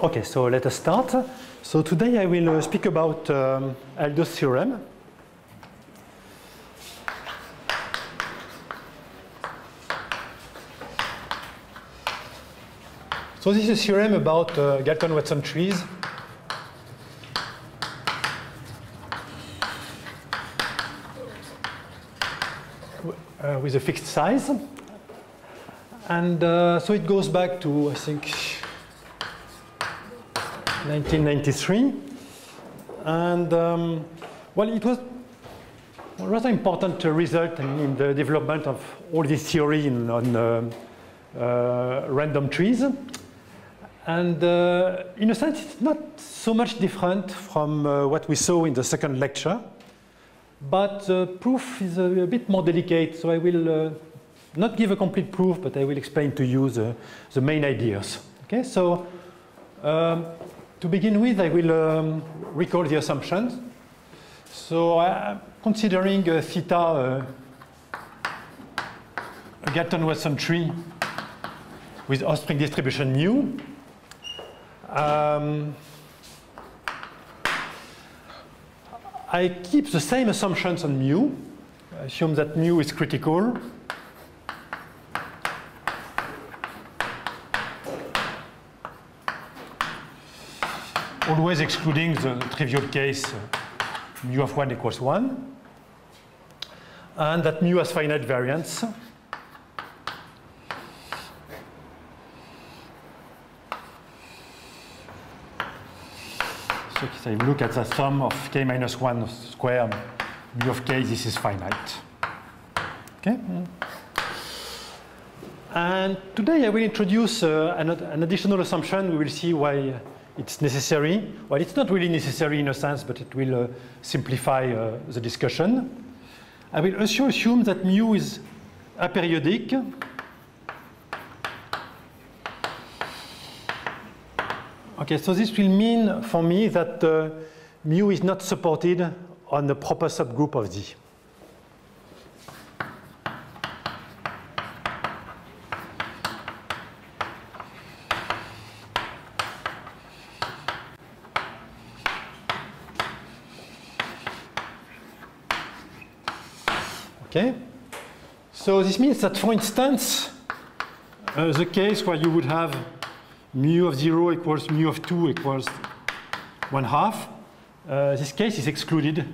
Okay, so let us start. So today I will speak about Aldous theorem. So this is a theorem about Galton-Watson trees. With a fixed size. And so it goes back to, I think, 1993. And well, it was a rather important result in the development of all this theory on random trees. And in a sense, it's not so much different from what we saw in the second lecture. But the proof is a bit more delicate, so I will not give a complete proof, but I will explain to you the main ideas. Okay, so to begin with, I will recall the assumptions. So I'm considering theta a Galton-Watson tree with offspring distribution mu. I keep the same assumptions on mu. I assume that mu is critical. Always excluding the trivial case mu of 1 equals 1. And that mu has finite variance. So if I look at the sum of k minus 1 squared, mu of k, this is finite. Okay? And today I will introduce an additional assumption. We will see why it's necessary. Well, it's not really necessary in a sense, but it will simplify the discussion. I will also assume that mu is aperiodic. Okay, so this will mean for me that mu is not supported on the proper subgroup of Z. Okay, so this means that, for instance, the case where you would have mu of 0 equals mu of 2 equals 1/2. This case is excluded.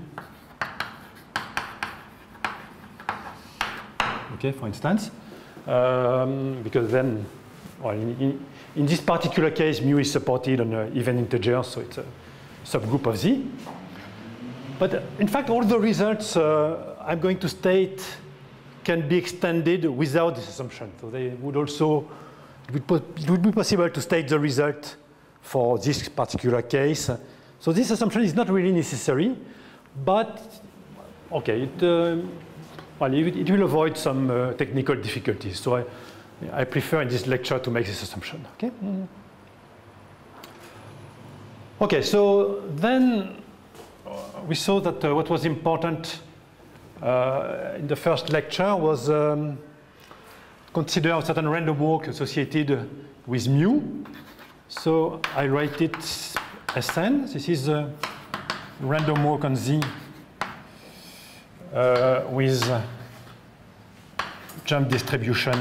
Okay, for instance, because then, well, in this particular case, mu is supported on an even integer, so it's a subgroup of Z. But in fact, all the results I'm going to state can be extended without this assumption. So they would also, it would be possible to state the result for this particular case. So this assumption is not really necessary, but okay, it will avoid some technical difficulties. So I prefer in this lecture to make this assumption. Okay. Okay. So then we saw that what was important in the first lecture was consider a certain random walk associated with mu. So I write it Sn. This is a random walk on Z with jump distribution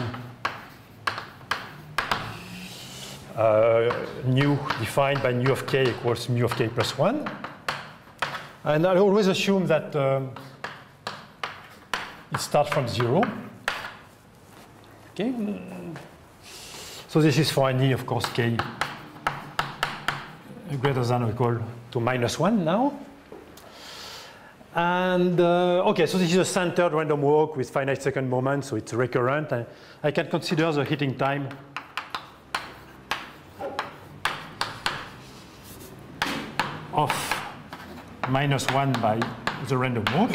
nu defined by mu of k equals mu of k plus 1. And I always assume that it starts from 0. Okay. So this is for any, of course, k greater than or equal to -1 now. And okay, so this is a centered random walk with finite second moment, so it's recurrent. I can consider the hitting time of -1 by the random walk.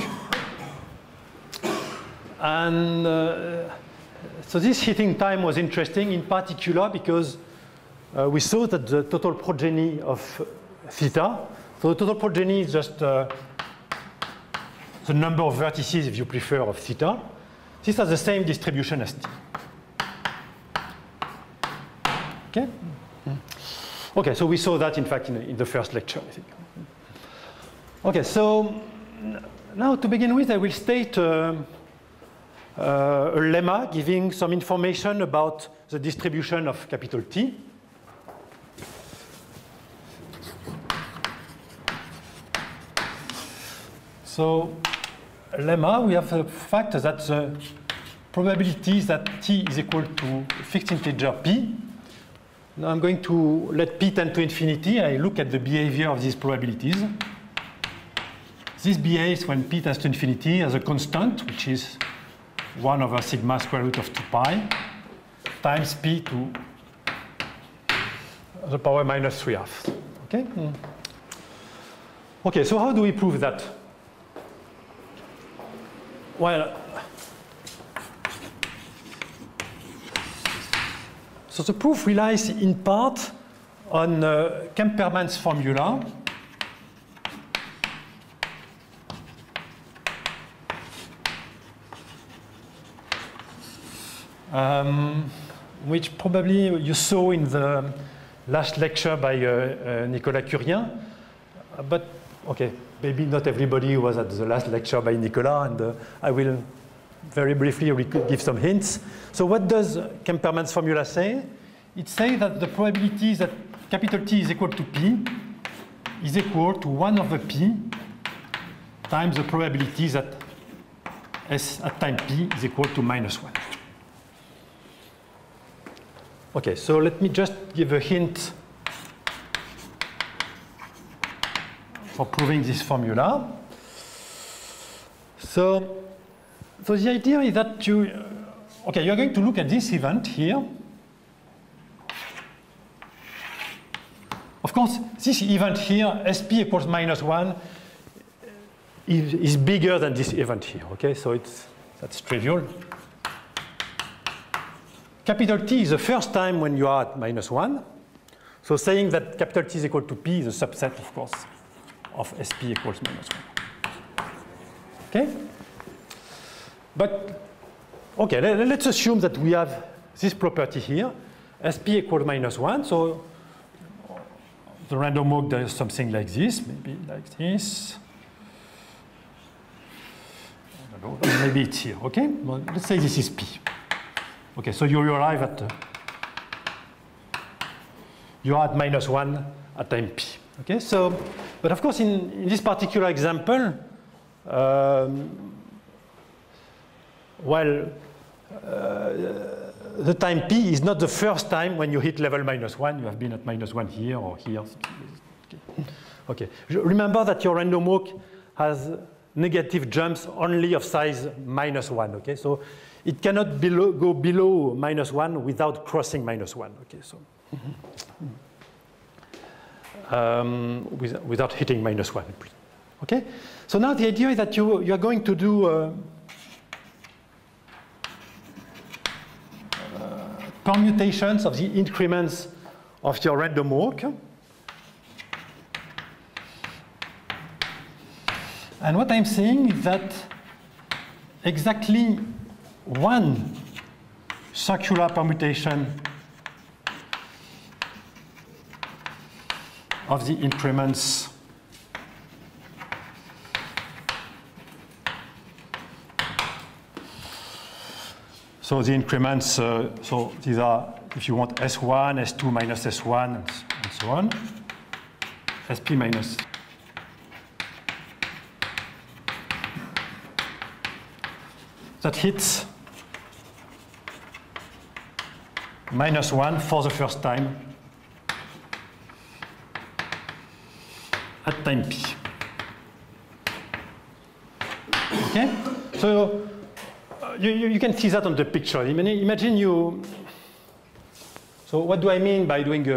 And so this hitting time was interesting in particular because we saw that the total progeny of theta, so the total progeny is just the number of vertices, if you prefer, of theta. This has the same distribution as t. Okay? Okay, so we saw that, in fact, in the first lecture, I think. Okay, so now to begin with, I will state a lemma giving some information about the distribution of capital T. So, a lemma, we have the fact that the probability that T is equal to a fixed integer P. Now I'm going to let P tend to infinity. I look at the behavior of these probabilities. This behaves when P tends to infinity as a constant, which is 1 over sigma square root of 2 pi times P to the power minus 3/2. Okay? Okay, so how do we prove that? Well, so the proof relies in part on Kemperman's formula. Which probably you saw in the last lecture by Nicolas Curien. But, okay, maybe not everybody was at the last lecture by Nicolas, and I will very briefly give some hints. So what does Kemperman's formula say? It says that the probability that capital T is equal to P is equal to 1 over P times the probability that S at time P is equal to -1. Okay, so let me just give a hint for proving this formula. So the idea is that you're going to look at this event here. Of course, this event here, SP equals -1, is bigger than this event here, okay? So that's trivial. Capital T is the first time when you are at -1. So saying that capital T is equal to P is a subset, of course, of SP equals -1. Okay? But, okay, let's assume that we have this property here, SP equals -1. So the random walk does something like this, maybe like this. I don't know, maybe it's here, okay? Well, let's say this is P. Okay, so you arrive at, you are at -1 at time P. Okay, so, but of course in this particular example, the time P is not the first time when you hit level -1. You have been at -1 here or here. Okay. Remember that your random walk has negative jumps only of size -1. Okay, so it cannot go below -1 without crossing -1. Okay, so without hitting -1. Okay, so now the idea is that you are going to do permutations of the increments of your random walk. And what I'm saying is that exactly one circular permutation of the increments so the increments, so these are, if you want, S1, S2 minus S1, and so on, SP minus. That hits -1 for the first time at time P. Okay? So you can see that on the picture. Imagine you. So what do I mean by doing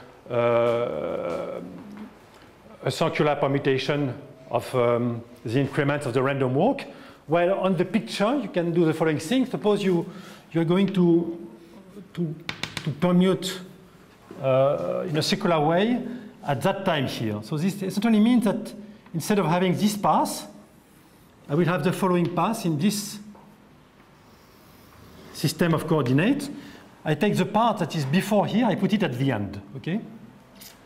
a circular permutation of the increments of the random walk? Well, on the picture, you can do the following thing. Suppose you are going to permute in a circular way at that time here. So this essentially means that instead of having this path, I will have the following path in this system of coordinates. I take the part that is before here, I put it at the end, okay?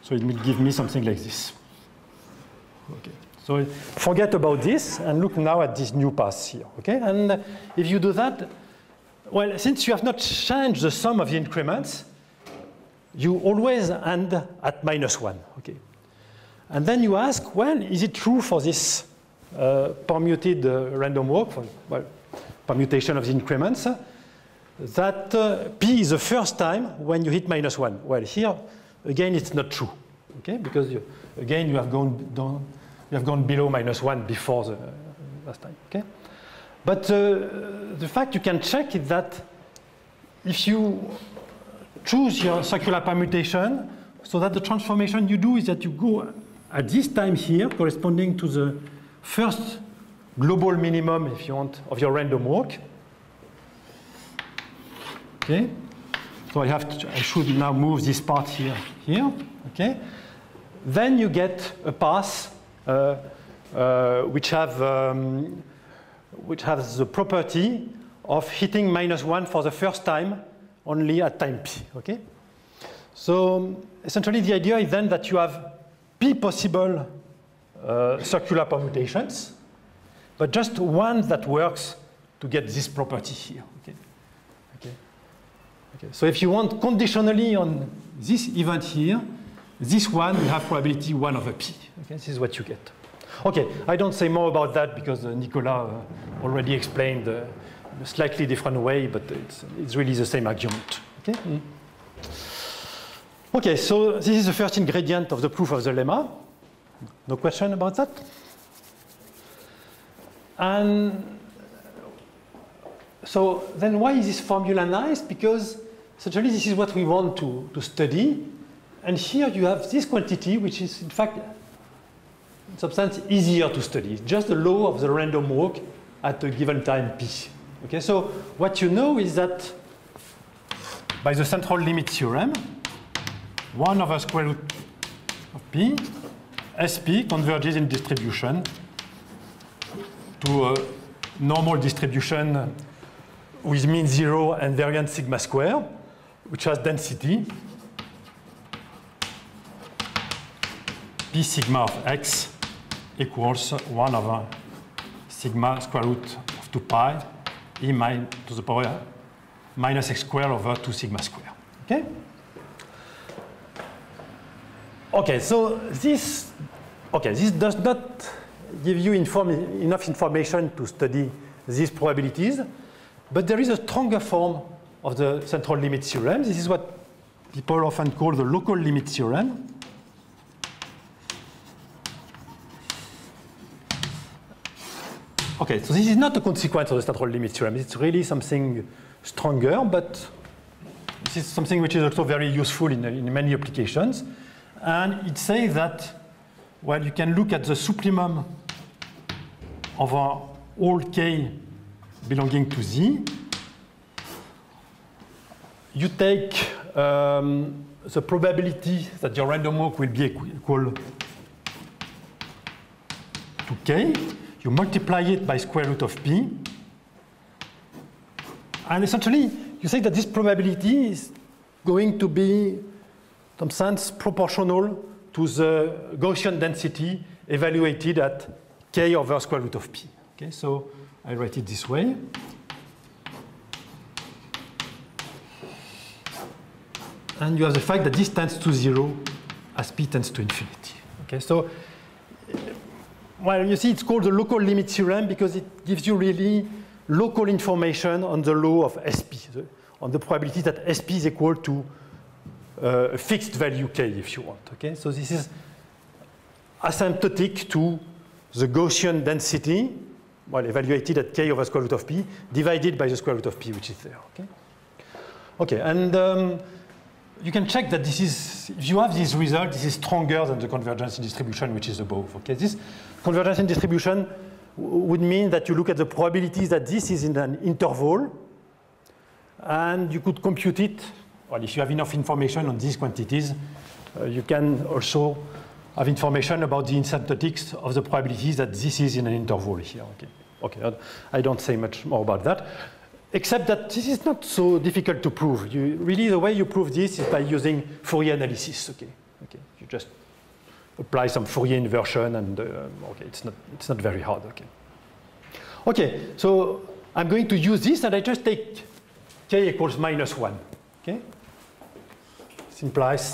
So it will give me something like this. Okay. So forget about this and look now at this new path here. Okay. And if you do that, well, since you have not changed the sum of the increments, you always end at -1. Okay. And then you ask, well, is it true for this permuted random walk, well, permutation of the increments, that p is the first time when you hit -1? Well, here, again, it's not true, okay? Because again, you have gone down, you have gone below -1 before the last time, okay? But the fact you can check is that if you choose your circular permutation, so that the transformation you do is that you go at this time here, corresponding to the first global minimum, if you want, of your random walk. Okay, so I should now move this part here. Okay, then you get a path which has the property of hitting -1 for the first time only at time p. Okay, so essentially the idea is then that you have p possible circular permutations, but just one that works to get this property here. Okay. Okay. Okay. So if you want conditionally on this event here, this one will have probability 1 over p. Okay. This is what you get. Okay, I don't say more about that because Nicolas already explained a slightly different way, but it's really the same argument. Okay. Okay, so this is the first ingredient of the proof of the lemma. No question about that? And so then why is this formula nice? Because essentially this is what we want to study. And here you have this quantity, which is in fact, in some sense, easier to study. It's just the law of the random walk at a given time p. Okay, so what you know is that by the central limit theorem, 1 over square root of p, SP converges in distribution to a normal distribution with mean 0 and variance sigma square, which has density p sigma of x equals 1 over sigma square root of 2 pi e to the power minus x squared over 2 sigma square. Okay? Okay, so this does not give you enough information to study these probabilities, but there is a stronger form of the central limit theorem. This is what people often call the local limit theorem. Okay, so this is not a consequence of the central limit theorem. It's really something stronger, but this is something which is also very useful in many applications. And it says that, well, you can look at the supplimum of all k belonging to z. You take the probability that your random walk will be equal to k. You multiply it by square root of p. And essentially, you say that this probability is going to be, in some sense, proportional to the Gaussian density evaluated at k over square root of p. Okay, so I write it this way. And you have the fact that this tends to 0 as p tends to infinity. Okay, so well, you see, it's called the local limit theorem because it gives you really local information on the law of SP, on the probability that SP is equal to a fixed value k, if you want. Okay, so this is asymptotic to the Gaussian density, well, evaluated at k over square root of p, divided by the square root of p, which is there. Okay, okay, and you can check that this is, if you have this result, this is stronger than the convergence in distribution, which is above. Okay, this convergence in distribution would mean that you look at the probabilities that this is in an interval, and you could compute it. Well, if you have enough information on these quantities, you can also have information about the asymptotics of the probabilities that this is in an interval here. Okay, okay, I don't say much more about that. Except that this is not so difficult to prove. Really, the way you prove this is by using Fourier analysis. Okay, okay. just apply some Fourier inversion, and okay, it's not very hard. Okay. Okay, so I'm going to use this, and I just take k equals -1. Okay. This implies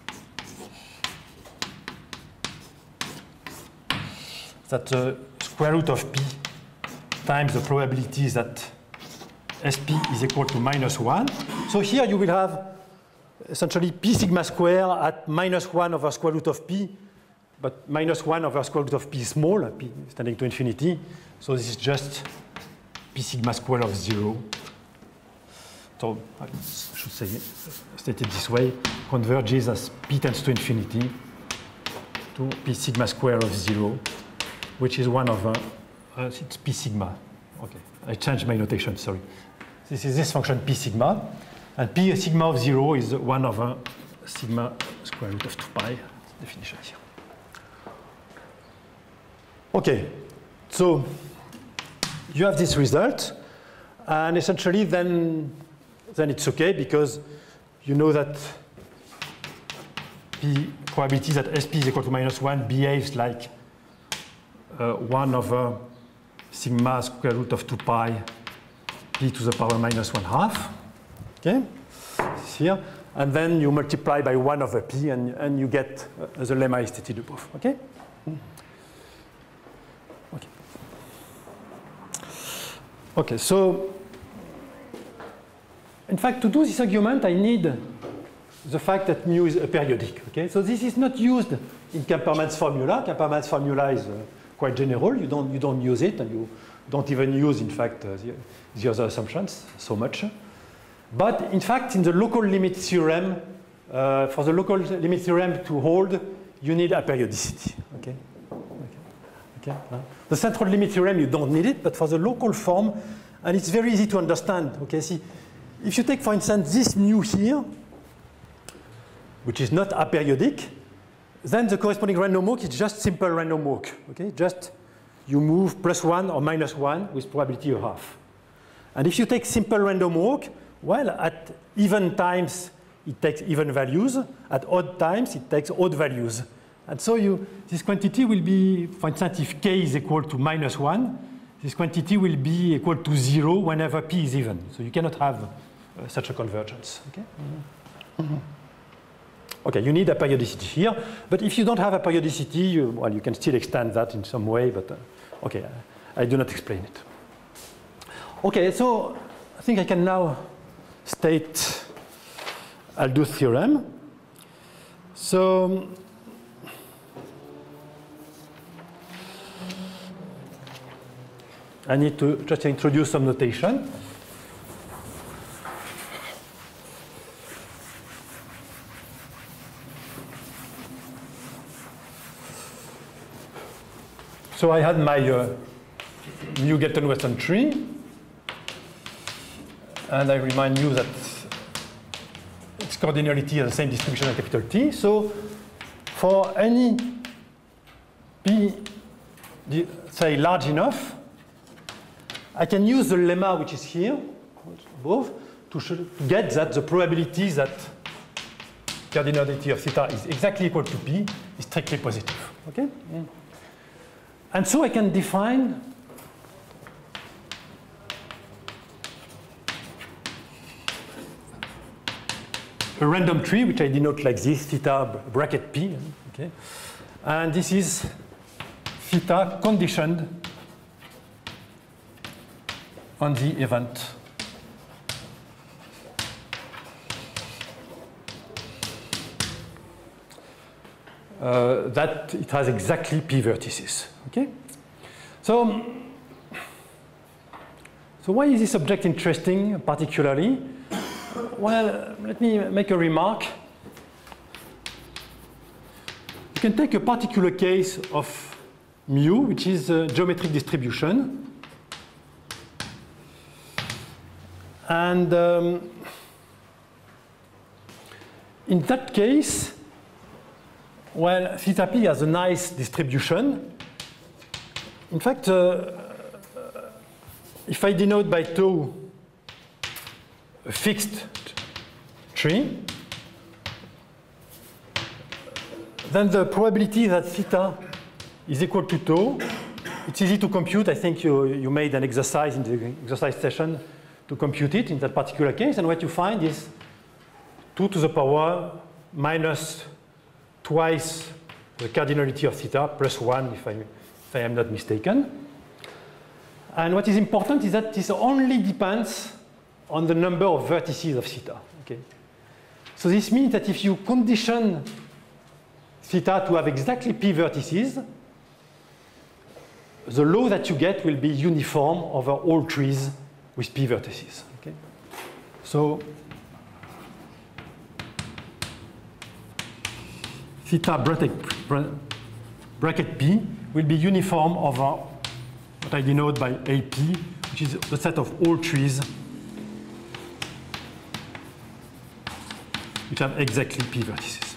that the square root of p times the probability that SP is equal to -1. So here you will have essentially p sigma square at -1 over square root of p, but -1 over square root of p is small, p tending to infinity. So this is just p sigma square of 0. So I should say, stated this way, converges as p tends to infinity to p sigma square of 0, which is 1 over, it's p sigma. Okay, I changed my notation, sorry. This is this function p sigma, and p sigma of 0 is 1 over sigma square root of 2 pi, definition here. Okay, so you have this result, and essentially then it's okay, because you know that p probability that SP is equal to -1 behaves like 1 over sigma square root of 2 pi p to the power -1/2. Okay, this here, and then you multiply by 1 over p, and you get the lemma is stated above. Okay. Okay. Okay. So, in fact, to do this argument, I need the fact that mu is aperiodic. Okay. So this is not used in Kemperman's formula. Kemperman's formula is quite general. You don't use it, and you don't even use, in fact, the other assumptions so much. But in fact, in the local limit theorem, for the local limit theorem to hold, you need aperiodicity. Okay. Okay. The central limit theorem, you don't need it, but for the local form, and it's very easy to understand. Okay. See, if you take, for instance, this mu here, which is not aperiodic, then the corresponding random walk is just simple random walk. Okay, just you move +1 or -1 with probability of half. And if you take simple random walk, well, at even times it takes even values, at odd times it takes odd values. And so this quantity will be, for instance, if k is equal to -1, this quantity will be equal to 0 whenever p is even. So you cannot have such a convergence. Okay? Okay, you need a periodicity here, but if you don't have a periodicity, well, you can still extend that in some way, but okay, I do not explain it. Okay, so I think I can now state Aldou's theorem. So I need to just introduce some notation. So I had my Newton-Weston tree, and I remind you that its cardinality has the same distribution as capital T. So for any p, say, large enough, I can use the lemma which is here above to get that the probability that cardinality of theta is exactly equal to p is strictly positive. Okay. And so I can define a random tree, which I denote like this, theta bracket p. Okay? And this is theta conditioned on the event that it has exactly p vertices. Okay, so why is this object interesting particularly? Well, let me make a remark. You can take a particular case of mu, which is a geometric distribution, and in that case, well, theta p has a nice distribution. In fact, if I denote by tau a fixed tree, then the probability that theta is equal to tau, it's easy to compute. I think you made an exercise in the exercise session to compute it in that particular case. And what you find is 2 to the power minus twice the cardinality of theta plus 1, if I am not mistaken. And what is important is that this only depends on the number of vertices of theta. Okay? So this means that if you condition theta to have exactly p vertices, the law that you get will be uniform over all trees with p vertices. Okay? So theta bracket p will be uniform over what I denote by AP, which is the set of all trees which have exactly p vertices.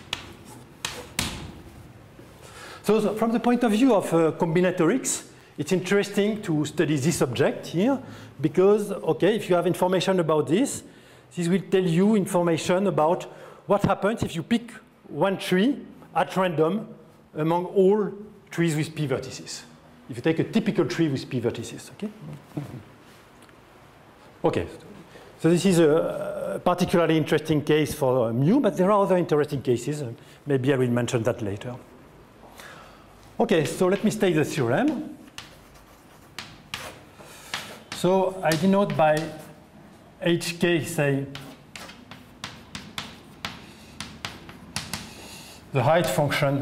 So from the point of view of combinatorics, it's interesting to study this object here because, okay, if you have information about this, this will tell you information about what happens if you pick one tree at random among all trees with p vertices. If you take a typical tree with p vertices, okay? Okay, so this is a particularly interesting case for mu, but there are other interesting cases. Maybe I will mention that later. Okay, so let me state the theorem. So I denote by hk, say, the height function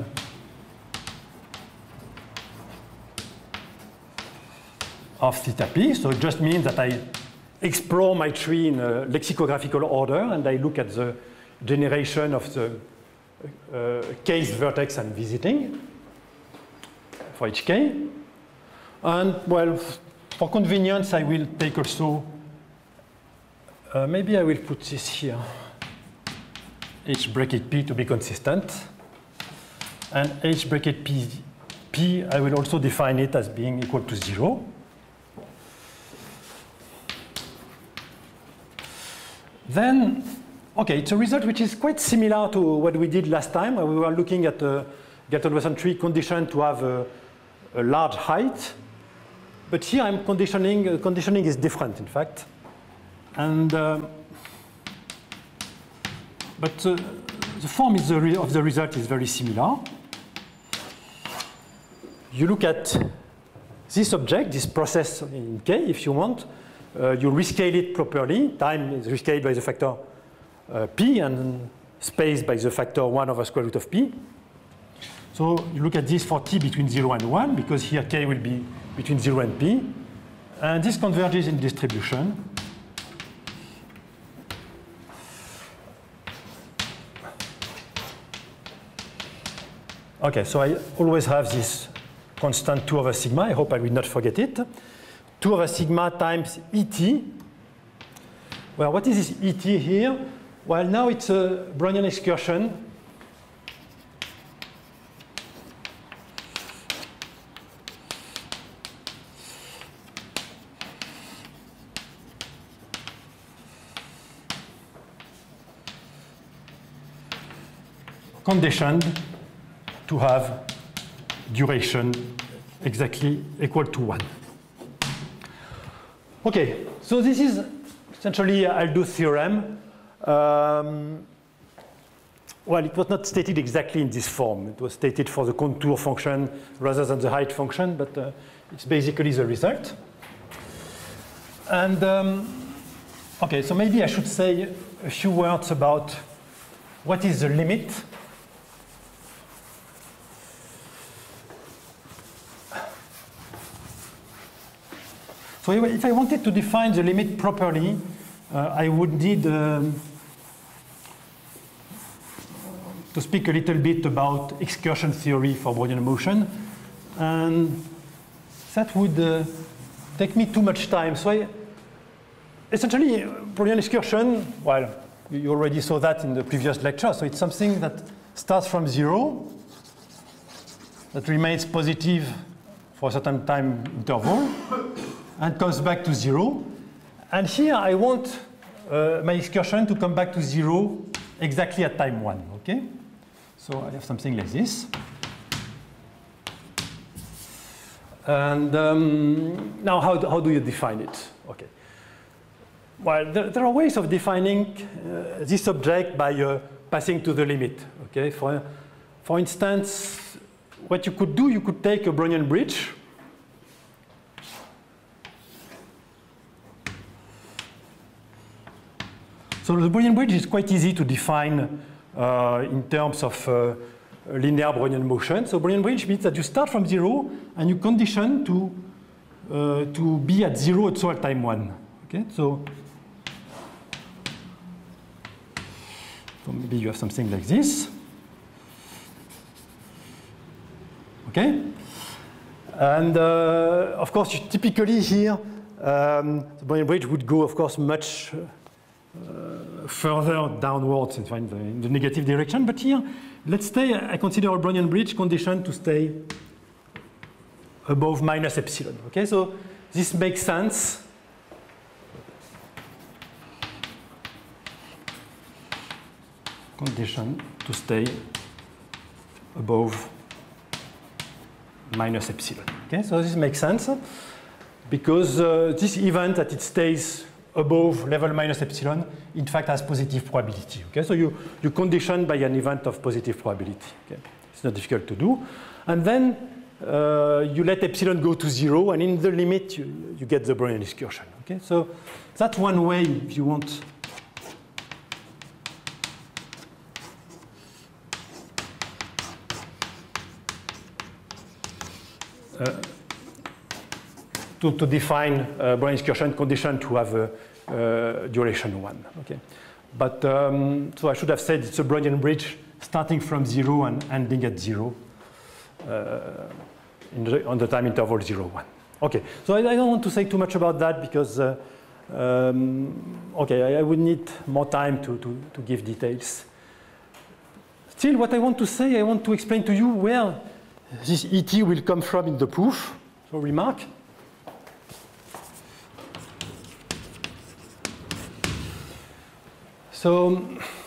of theta p. So it just means that I explore my tree in a lexicographical order and I look at the generation of the case vertex I'm visiting for each k. And well, for convenience, I will take also, maybe I will put this here, h bracket p to be consistent. And h bracket p, I will also define it as being equal to 0. Then, okay, it's a result which is quite similar to what we did last time, where we were looking at a Galton-Wasson tree conditioned to have a large height. But here I'm conditioning, conditioning is different, in fact. And, but the form of the result is very similar. You look at this object, this process in K, if you want. You rescale it properly. Time is rescaled by the factor p, and space by the factor 1 over square root of p. So you look at this for t between 0 and 1, because here k will be between 0 and p. And this converges in distribution. Okay, so I always have this constant 2 over sigma. I hope I will not forget it. 2 over sigma times Et. Well, what is this Et here? Well, now it's a Brownian excursion. Conditioned to have duration exactly equal to 1. Okay, so this is essentially Aldou's theorem. Well, it was not stated exactly in this form. It was stated for the contour function rather than the height function, but it's basically the result. And okay, so maybe I should say a few words about what is the limit. So if I wanted to define the limit properly, I would need to speak a little bit about excursion theory for Brownian motion. And that would take me too much time. So essentially, Brownian excursion, well, you already saw that in the previous lecture. So it's something that starts from 0, that remains positive for a certain time interval, and comes back to 0. And here I want my excursion to come back to 0 exactly at time 1, okay? So I have something like this. And now how do you define it? Okay. Well, there are ways of defining this object by passing to the limit. Okay. For instance, what you could do, you could take a Brownian bridge. So the Brownian bridge is quite easy to define in terms of linear Brownian motion. So Brownian bridge means that you start from 0 and you condition to be at 0 at all time 1. Okay, so maybe you have something like this. Okay, and of course, typically here, the Brownian bridge would go, of course, much further downwards in the negative direction. But here, let's say I consider a Brownian bridge condition to stay above minus epsilon. Okay, so this makes sense. Condition to stay above minus epsilon. Okay, so this makes sense because this event that it stays above level minus epsilon, in fact, has positive probability. Okay, so you condition by an event of positive probability. Okay, it's not difficult to do, and then you let epsilon go to 0, and in the limit you get the Brownian excursion. Okay, so that's one way if you want. To define a Brownian excursion condition to have a duration 1. Okay, but so I should have said it's a Brownian bridge starting from 0 and ending at 0 on the time interval 0, 1. Okay, so I don't want to say too much about that because okay, I would need more time to give details. Still, what I want to say, I want to explain to you where this ET will come from in the proof. So remark. So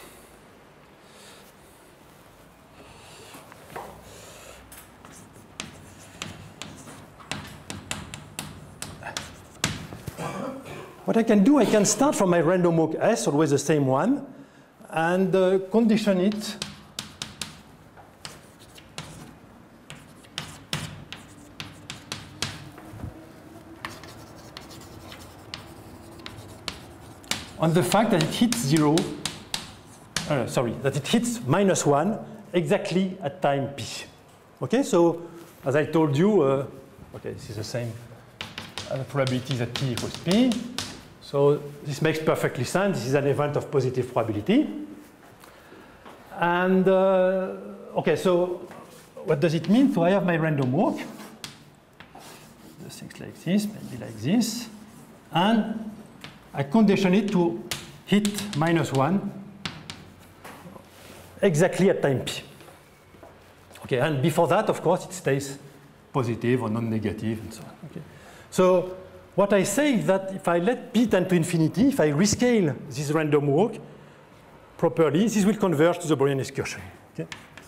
what I can do, I can start from my random walk S, always the same one, and condition it on the fact that it hits 0, that it hits minus 1 exactly at time p. Okay, so as I told you, okay, this is the same as the probability that p equals p. So this makes perfectly sense. This is an event of positive probability. And okay, so what does it mean? So I have my random walk. Things like this, maybe like this, and I condition it to hit minus 1 exactly at time p. Okay, and before that, of course, it stays positive or non-negative and so on. Okay. So what I say is that if I let p tend to infinity, if I rescale this random walk properly, this will converge to the Brownian excursion. Okay.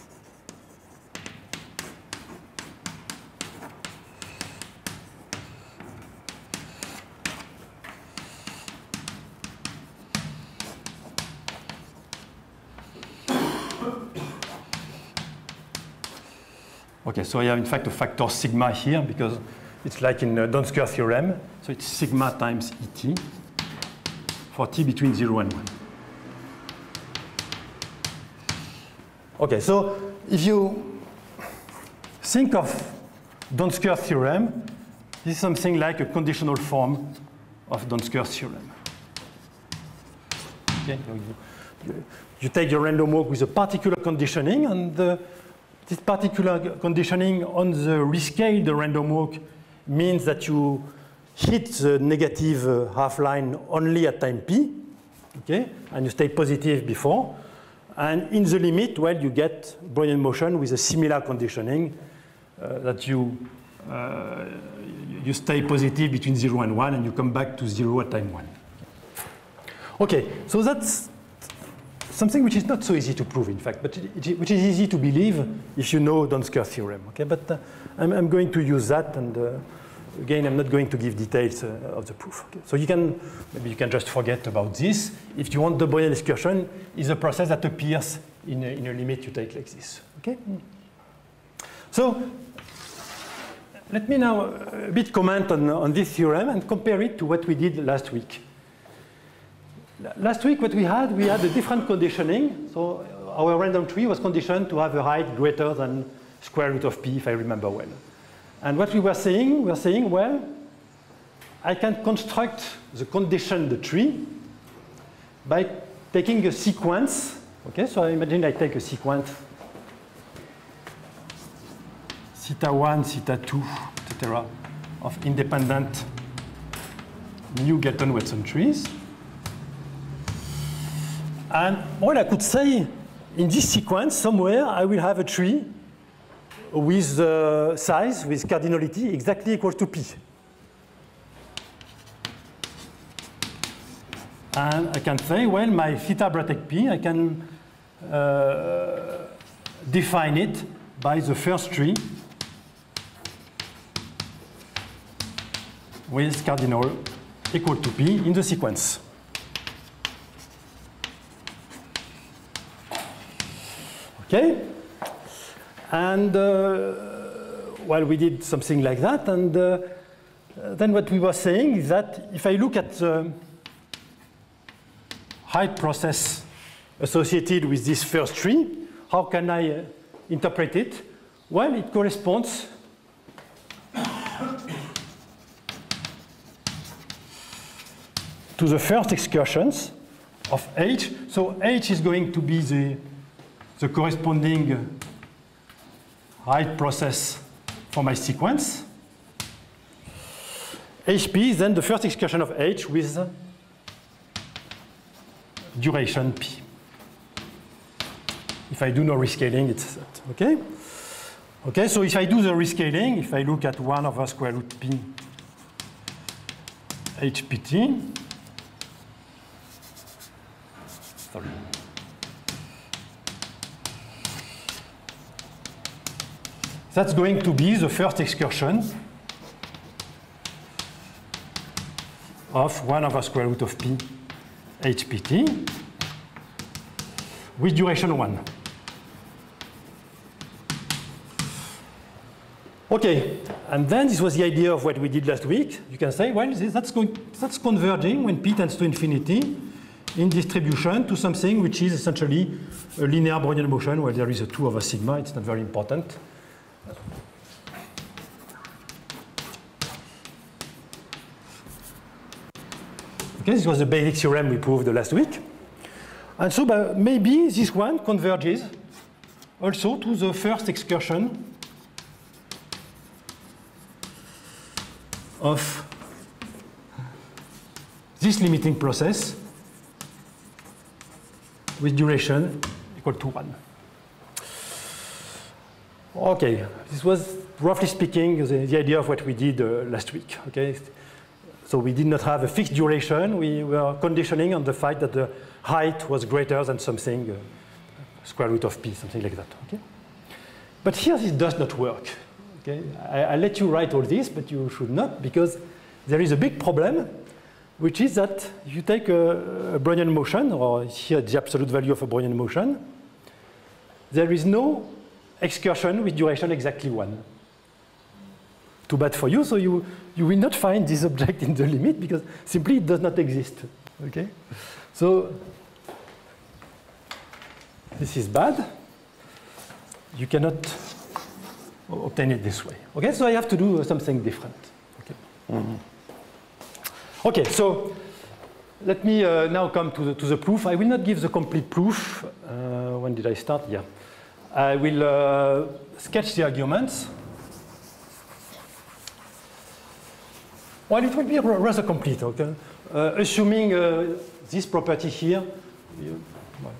Okay, so I have in fact a factor sigma here because it's like in the Donsker theorem. So it's sigma times Et for t between 0 and 1. Okay, so if you think of Donsker theorem, this is something like a conditional form of Donsker's theorem. Okay, you take your random walk with a particular conditioning, and this particular conditioning on the rescaled random walk means that you hit the negative half line only at time p, okay, and you stay positive before. And in the limit, well, you get Brownian motion with a similar conditioning that you stay positive between 0 and 1, and you come back to 0 at time 1. Okay, so that's something which is not so easy to prove, in fact, but which is easy to believe if you know Donsker theorem. Okay, but I'm going to use that, and again, I'm not going to give details of the proof. Okay? So maybe you can just forget about this. If you want, the Brownian excursion is a process that appears in a limit you take like this. Okay. So let me now a bit comment on this theorem and compare it to what we did last week. Last week, what we had a different conditioning. So our random tree was conditioned to have a height greater than square root of p, if I remember well. And what we were saying, well, I can construct the conditioned tree by taking a sequence. Okay, so I imagine I take a sequence theta 1, theta 2, etc. of independent Newton-Watson trees. And well, I could say in this sequence somewhere I will have a tree with size, with cardinality exactly equal to p. And I can say, well, my theta bracket p, I can define it by the first tree with cardinal equal to p in the sequence. Okay? And well, we did something like that, and then what we were saying is that if I look at the height process associated with this first tree, how can I interpret it? Well, it corresponds to the first excursions of h. So h is going to be the corresponding height process for my sequence. HP is then the first excursion of h with duration p. If I do no rescaling, it's that. Okay? Okay, so if I do the rescaling, if I look at 1 over square root p hpt, sorry. That's going to be the first excursion of 1 over square root of p hpt with duration 1. Okay, and then this was the idea of what we did last week. You can say, well, that's converging when p tends to infinity in distribution to something which is essentially a linear Brownian motion where there is a 2 over sigma. It's not very important. Okay, this was the basic theorem we proved last week. And so maybe this one converges also to the first excursion of this limiting process with duration equal to 1. Okay, this was roughly speaking the idea of what we did last week. Okay, so we did not have a fixed duration. We were conditioning on the fact that the height was greater than something, square root of p, something like that. Okay, but here this does not work. Okay, I let you write all this, but you should not, because there is a big problem, which is that you take a Brownian motion, or here the absolute value of a Brownian motion, there is no excursion with duration exactly 1. Too bad for you, so you will not find this object in the limit because simply it does not exist. Okay? So this is bad. You cannot obtain it this way. Okay, so I have to do something different. Okay, okay, so let me now come to the proof. I will not give the complete proof. When did I start? Yeah. I will sketch the arguments. Well, it will be rather complete, okay? Assuming this property here. Well.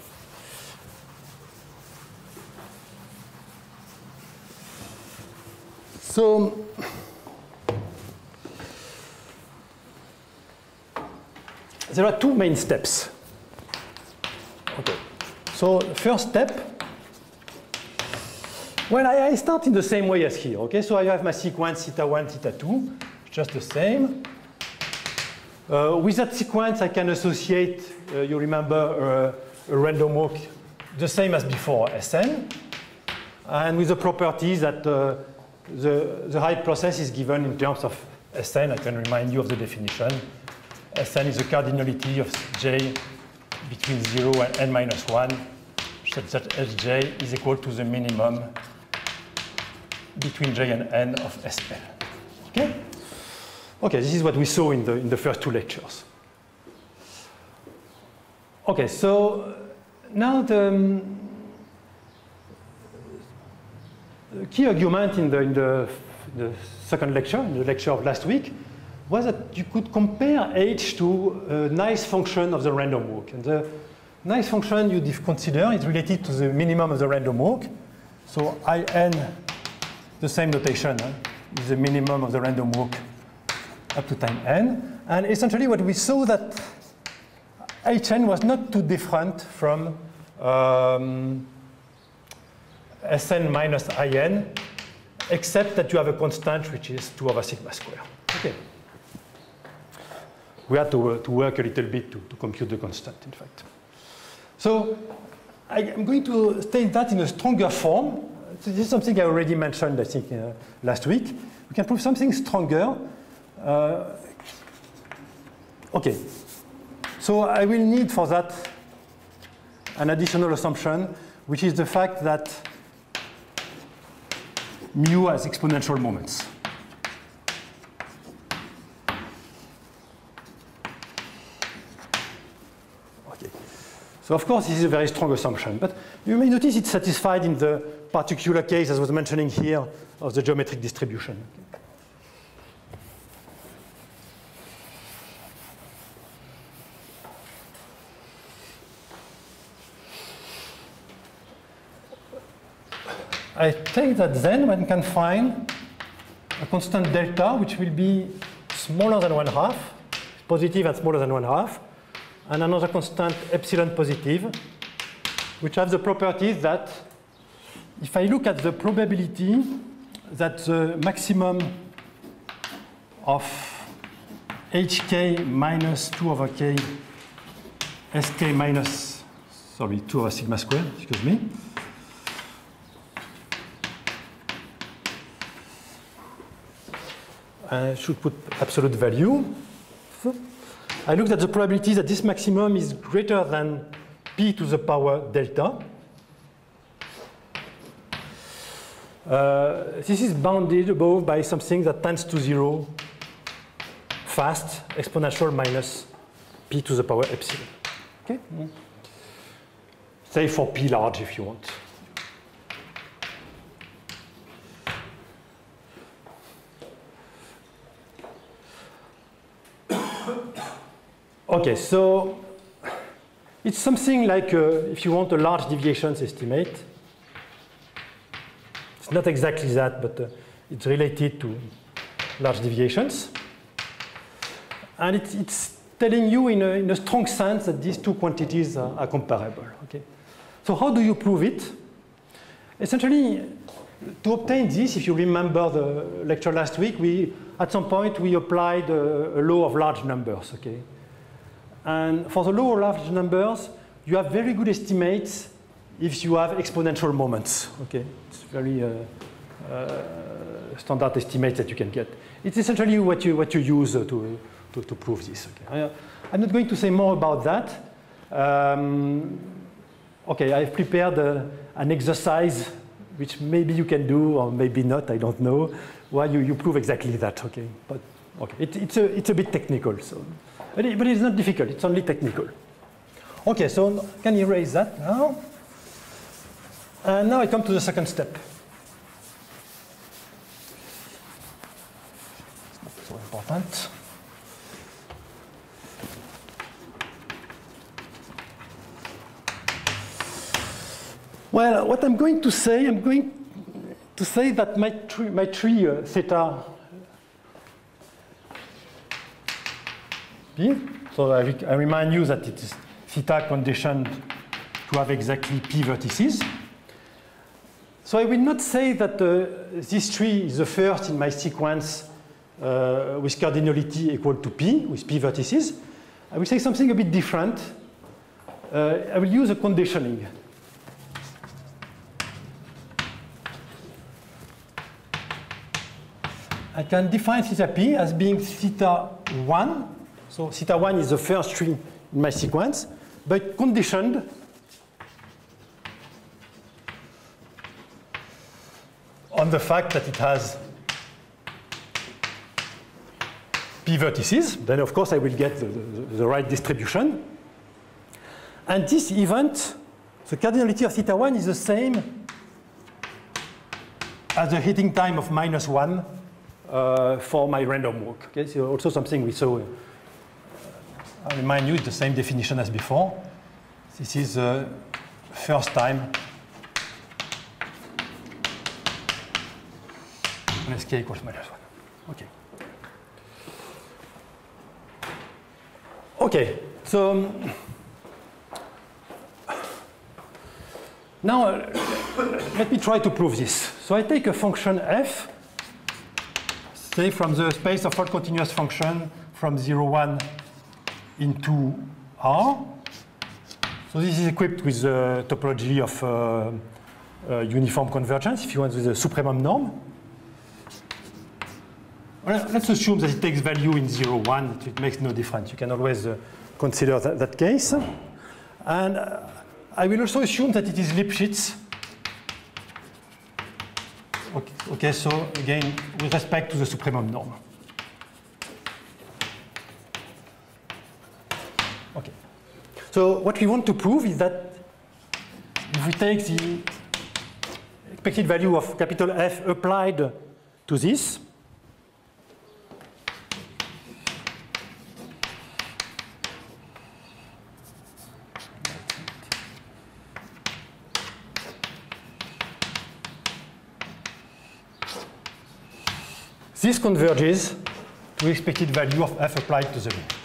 So, there are two main steps Okay. So first step, well, I start in the same way as here. Okay, so I have my sequence theta 1, theta 2, just the same. With that sequence, I can associate, you remember, a random walk, the same as before, Sn, and with the properties that the height process is given in terms of Sn. I can remind you of the definition. Sn is the cardinality of J between 0 and n minus 1, such that Sj is equal to the minimum between J and n of Sl. Okay? Okay, this is what we saw in the first two lectures. Okay, so now the key argument in the second lecture, in the lecture of last week, was that you could compare H to a nice function of the random walk. And the nice function you consider is related to the minimum of the random walk. So In, the same notation, is the minimum of the random walk up to time n. And essentially what we saw that Hn was not too different from Sn minus In, except that you have a constant which is 2 over sigma square. Okay. We had to work a little bit to compute the constant, in fact. So I'm going to state that in a stronger form. So this is something I already mentioned, I think, last week. We can prove something stronger. Okay. So I will need for that an additional assumption, which is the fact that mu has exponential moments. Okay. So of course, this is a very strong assumption, but you may notice it's satisfied in the particular case, as I was mentioning here, of the geometric distribution. I take that then one can find a constant delta which will be smaller than 1/2, positive and smaller than 1/2, and another constant epsilon positive, which have the properties that if I look at the probability that the maximum of hk minus 2 over k sk minus, sorry, 2 over sigma squared, excuse me, I should put absolute value. I looked at the probability that this maximum is greater than p to the power delta. This is bounded above by something that tends to 0 fast, exponential minus p to the power epsilon. Okay? Say for p large if you want. Okay, so it's something like, if you want a large deviations estimate. It's not exactly that, but it's related to large deviations. And it's telling you in a strong sense that these two quantities are comparable. Okay? So how do you prove it? Essentially, to obtain this, if you remember the lecture last week, at some point we applied a law of large numbers. Okay? And for the law of large numbers, you have very good estimates if you have exponential moments. Okay, it's very standard estimates that you can get. It's essentially what you use to prove this. Okay, I'm not going to say more about that. Okay, I've prepared an exercise which maybe you can do or maybe not. I don't know. Why you prove exactly that. Okay, but okay, it's a bit technical. So. But it's not difficult, it's only technical. Okay, so can you erase that now? And now I come to the second step. It's not so important. Well, what I'm going to say that my tree theta p. So I remind you that it is theta conditioned to have exactly p vertices. So I will not say that this tree is the first in my sequence with cardinality equal to p, with p vertices. I will say something a bit different. I will use a conditioning. I can define theta p as being theta 1. So theta 1 is the first tree in my sequence, but conditioned on the fact that it has p vertices. Then, of course, I will get the right distribution. And this event, the cardinality of theta 1 is the same as the heating time of -1 for my random walk. Okay, so also something we saw. I remind you, it's the same definition as before. This is the first time when sk equals -1. Okay. Okay, so now let me try to prove this. So I take a function f, say from the space of all continuous function from 0, 1 into R. So this is equipped with the topology of uniform convergence, if you want, with the supremum norm. Well, let's assume that it takes value in 0, 1. It makes no difference. You can always consider that case. And I will also assume that it is Lipschitz. Okay, so again, with respect to the supremum norm. Okay. So what we want to prove is that if we take the expected value of capital F applied to this, this converges to expected value of f applied to the limit.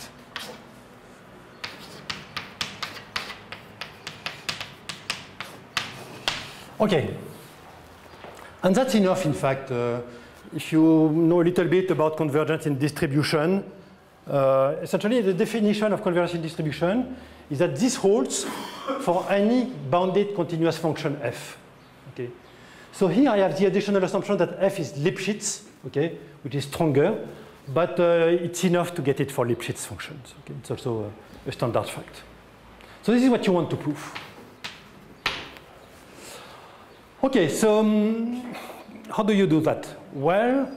Okay. And that's enough, in fact. If you know a little bit about convergence in distribution, essentially the definition of convergence in distribution is that this holds for any bounded continuous function f. Okay. So here I have the additional assumption that f is Lipschitz, okay, which is stronger, but it's enough to get it for Lipschitz functions. Okay. It's also a standard fact. So this is what you want to prove. Okay, so how do you do that? Well,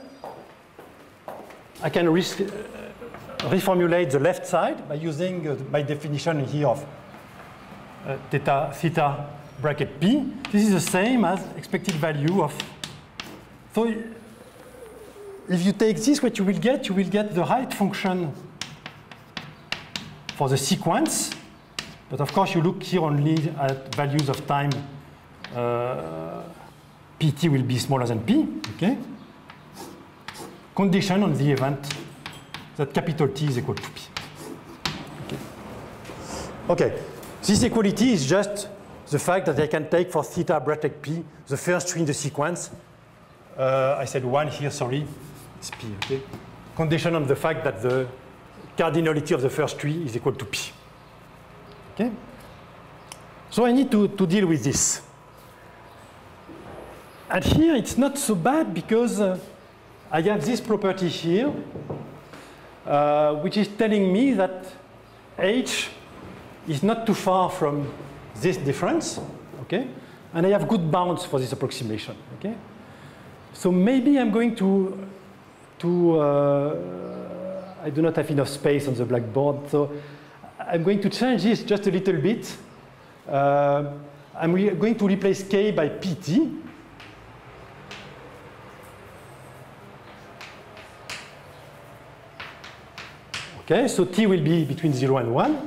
I can reformulate the left side by using my definition here of theta bracket p. This is the same as expected value of. So if you take this, what you will get the right function for the sequence. But of course, you look here only at values of time. Pt will be smaller than p, okay? Condition on the event that capital T is equal to p. Okay. Okay. This equality is just the fact that I can take for theta bracket p the first tree in the sequence. I said 1 here, sorry. It's p, okay? Condition on the fact that the cardinality of the first tree is equal to p. Okay? So I need to deal with this. And here it's not so bad because I have this property here, which is telling me that h is not too far from this difference, okay? And I have good bounds for this approximation, okay? So maybe I'm going to I do not have enough space on the blackboard, so I'm going to change this just a little bit. I'm going to replace k by pt. Okay, so t will be between 0 and 1.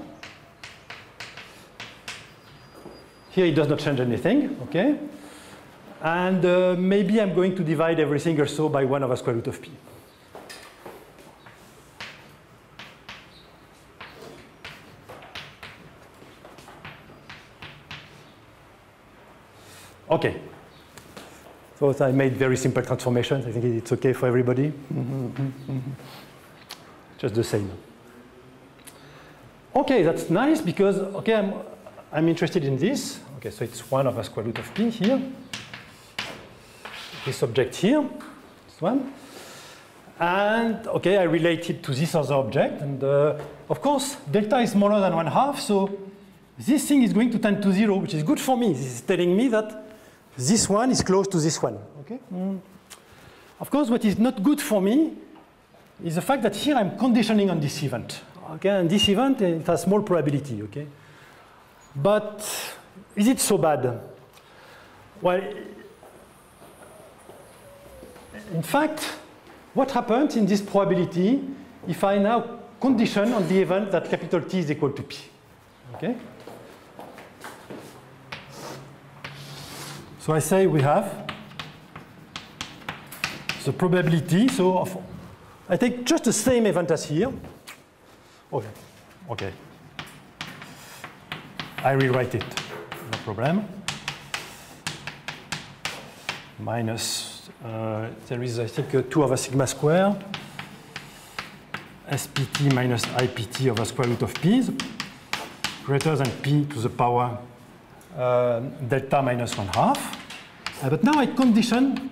Here it does not change anything, okay? And maybe I'm going to divide everything also by 1 over square root of p. Okay. So I made very simple transformations. I think it's okay for everybody. Just the same. Okay, that's nice because, okay, I'm interested in this. Okay, so it's 1 over square root of p here. This object here, this one. And, okay, I relate it to this other object. And, of course, delta is smaller than 1/2, so this thing is going to tend to 0, which is good for me. This is telling me that this one is close to this one. Okay? Of course, what is not good for me is the fact that here I'm conditioning on this event. Okay? And this event, it has small probability. Okay? But is it so bad? Well, in fact, what happens in this probability if I now condition on the event that capital T is equal to P? Okay? So I say we have the probability, so I take just the same event as here. Okay, okay. I rewrite it, no problem. Minus, there is, I think, 2 over sigma square, SPT minus IPT over square root of p, greater than p to the power delta minus 1/2. But now I condition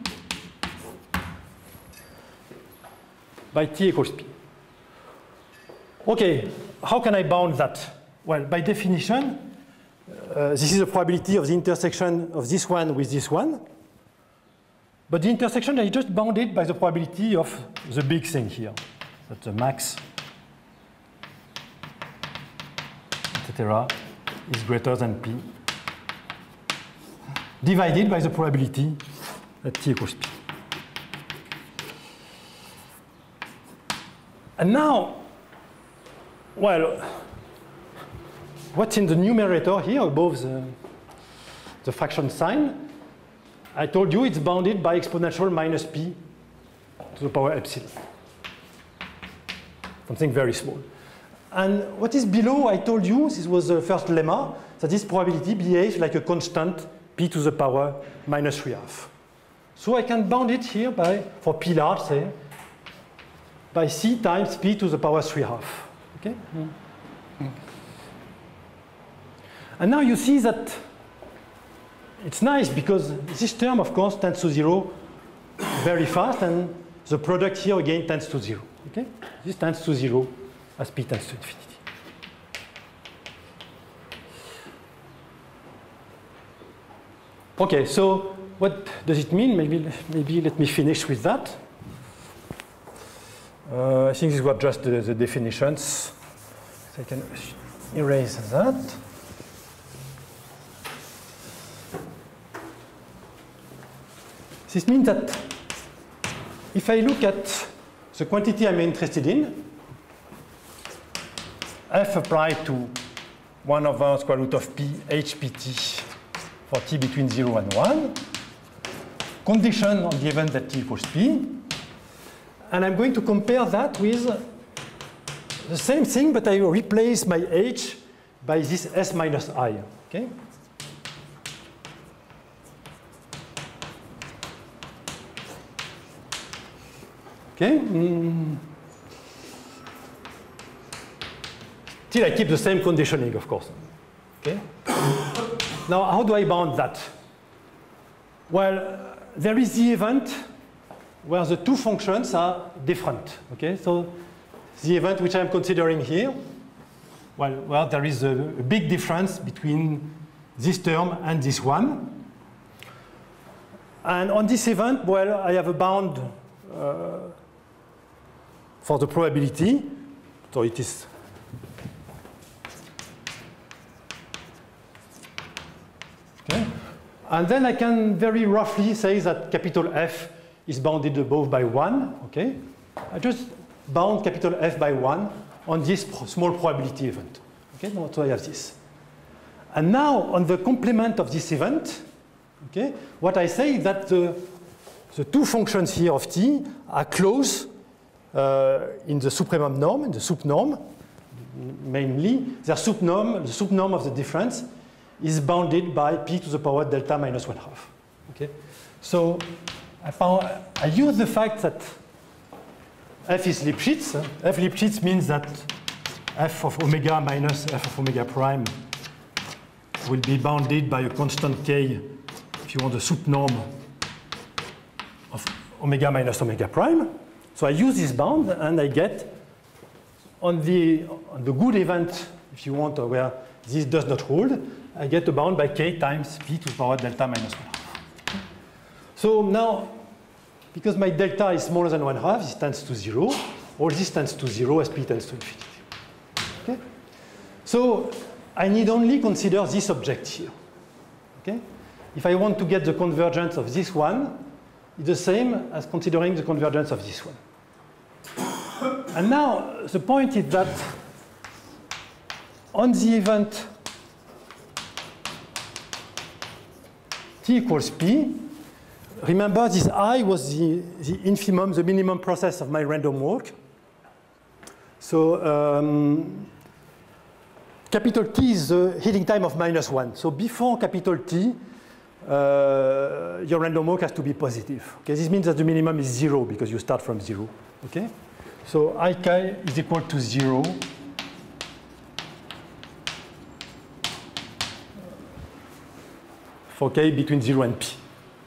by t equals p. Okay, how can I bound that? Well, by definition, this is the probability of the intersection of this one with this one. But the intersection is just bounded by the probability of the big thing here, that the max, etc., is greater than p, divided by the probability that t equals p. And now, well, what's in the numerator here above the fraction sign? I told you it's bounded by exponential minus p to the power epsilon. Something very small. And what is below, I told you, this was the first lemma, that this probability behaves like a constant p to the power minus 3/2. So I can bound it here by, for p large, say, by c times p to the power 3/2. Okay? And now you see that it's nice because this term, of course, tends to 0 very fast, and the product here again tends to 0. Okay? This tends to 0 as p tends to infinity. Okay, so what does it mean? Maybe let me finish with that. I think these were just the definitions. So I can erase that. This means that if I look at the quantity I'm interested in, f applied to 1 over square root of p hpt for t between 0 and 1, condition on the event that t equals p, and I'm going to compare that with the same thing, but I replace my h by this s minus I. Okay? Okay? Still, I keep the same conditioning, of course. Okay? Now, how do I bound that? Well, there is the event where the two functions are different. Okay? So the event which I'm considering here, well, there is a big difference between this term and this one. And on this event, well, I have a bound for the probability. So it is okay. And then I can very roughly say that capital F is bounded above by 1. Okay. I just bound capital F by 1 on this small probability event. Okay, so I have this. And now on the complement of this event, okay, what I say is that the two functions here of t are close in the supremum norm, in the sup norm. Mainly, their sup norm, the sup norm of the difference is bounded by p to the power delta minus 1/2. Okay? So I use the fact that f is Lipschitz. F Lipschitz means that f of omega minus f of omega prime will be bounded by a constant k, if you want, the suit norm of omega minus omega prime. So I use this bound, and I get on the good event, if you want, where this does not hold, I get a bound by k times p to the power delta minus 1/2. So now, because my delta is smaller than 1/2, this tends to 0. All this tends to 0 as p tends to infinity. Okay? So I need only consider this object here. Okay? If I want to get the convergence of this one, it's the same as considering the convergence of this one. And now the point is that on the event t equals p, remember this I was the infimum, the minimum process of my random walk. So capital T is the heating time of -1. So before capital T, your random walk has to be positive. Okay, this means that the minimum is 0 because you start from 0. Okay, so ik is equal to 0 for k between 0 and p.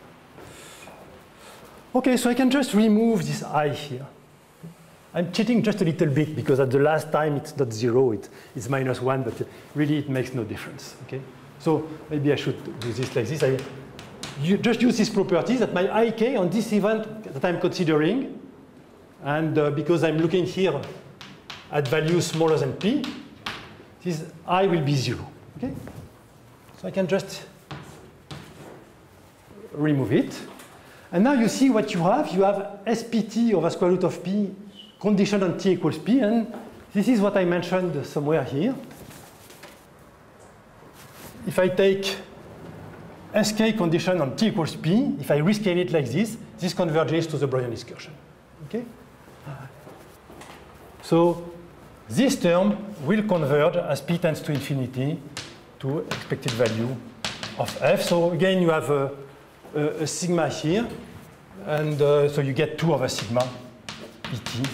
Okay, so I can just remove this I here. I'm cheating just a little bit because at the last time it's not 0, it's -1, but really it makes no difference. Okay, so maybe I should do this like this. You just use this property that my ik on this event that I'm considering, and because I'm looking here at values smaller than p, this I will be 0. Okay, so I can just remove it. And now you see what you have. You have SPT over square root of p conditioned on t equals p, and this is what I mentioned somewhere here. If I take sk condition on t equals p, if I rescale it like this converges to the Brownian discursion. Okay? So this term will converge as p tends to infinity to expected value of f. So again, you have a sigma here, and so you get 2 over sigma pt.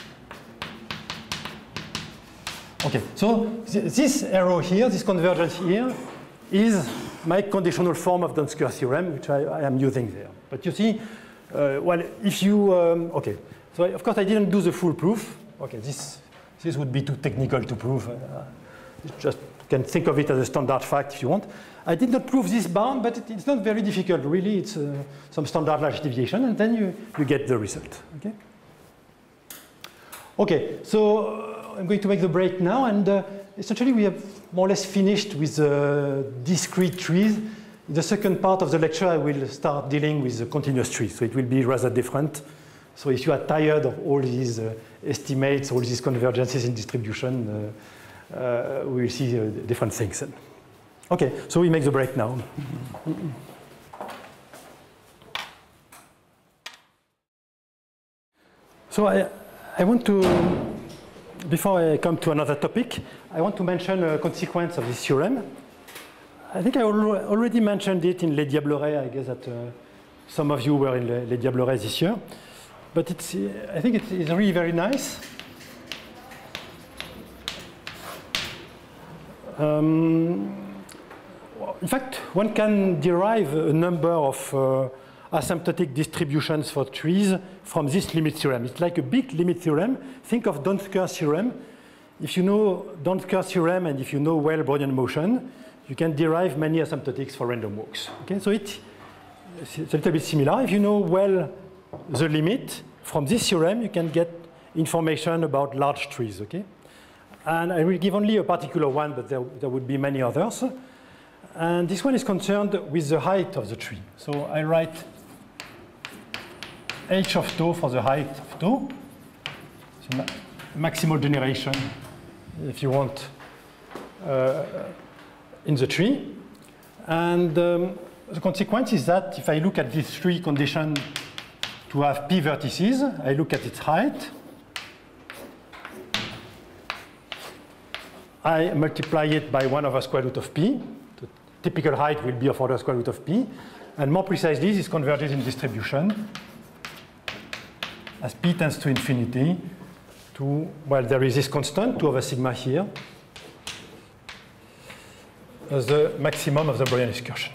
Okay, so this arrow here, this convergence here, is my conditional form of Donsker theorem, which I am using there. But you see, well, if you, okay, so of course I didn't do the full proof. Okay, this would be too technical to prove. You just can think of it as a standard fact if you want. I did not prove this bound, but it's not very difficult. Really, it's some standard large deviation, and then you get the result. Okay. Okay, so I'm going to make the break now, and essentially we have more or less finished with discrete trees. In the second part of the lecture, I will start dealing with the continuous trees, so it will be rather different. So if you are tired of all these estimates, all these convergences in distribution, we will see different things. Okay, so we make the break now. So I want to, before I come to another topic, I want to mention a consequence of this theorem. I think I already mentioned it in Les Diableret. I guess that some of you were in Les Diableret this year. But I think it's really very nice. In fact, one can derive a number of asymptotic distributions for trees from this limit theorem. It's like a big limit theorem. Think of Donsker theorem. If you know Donsker theorem and if you know well Brownian motion, you can derive many asymptotics for random walks. Okay, so it's a little bit similar. If you know well the limit from this theorem, you can get information about large trees. Okay, and I will give only a particular one, but there would be many others. And this one is concerned with the height of the tree. So I write h of tau for the height of tau. So maximal generation, if you want, in the tree. And the consequence is that if I look at this tree condition to have p vertices, I look at its height. I multiply it by 1 over square root of p to typical height will be of order square root of p. And more precisely, this converges in distribution as p tends to infinity to, well, there is this constant, 2 over sigma here, as the maximum of the Brownian excursion.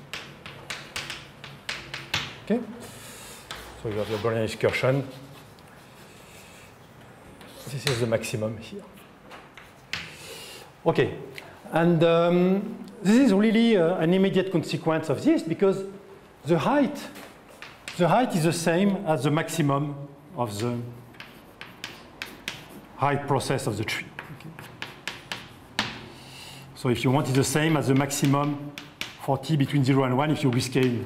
Okay? So you have the Brownian excursion. This is the maximum here. Okay, and this is really an immediate consequence of this because the height is the same as the maximum of the height process of the tree. Okay. So if you want, it's the same as the maximum for t between 0 and 1 if you rescale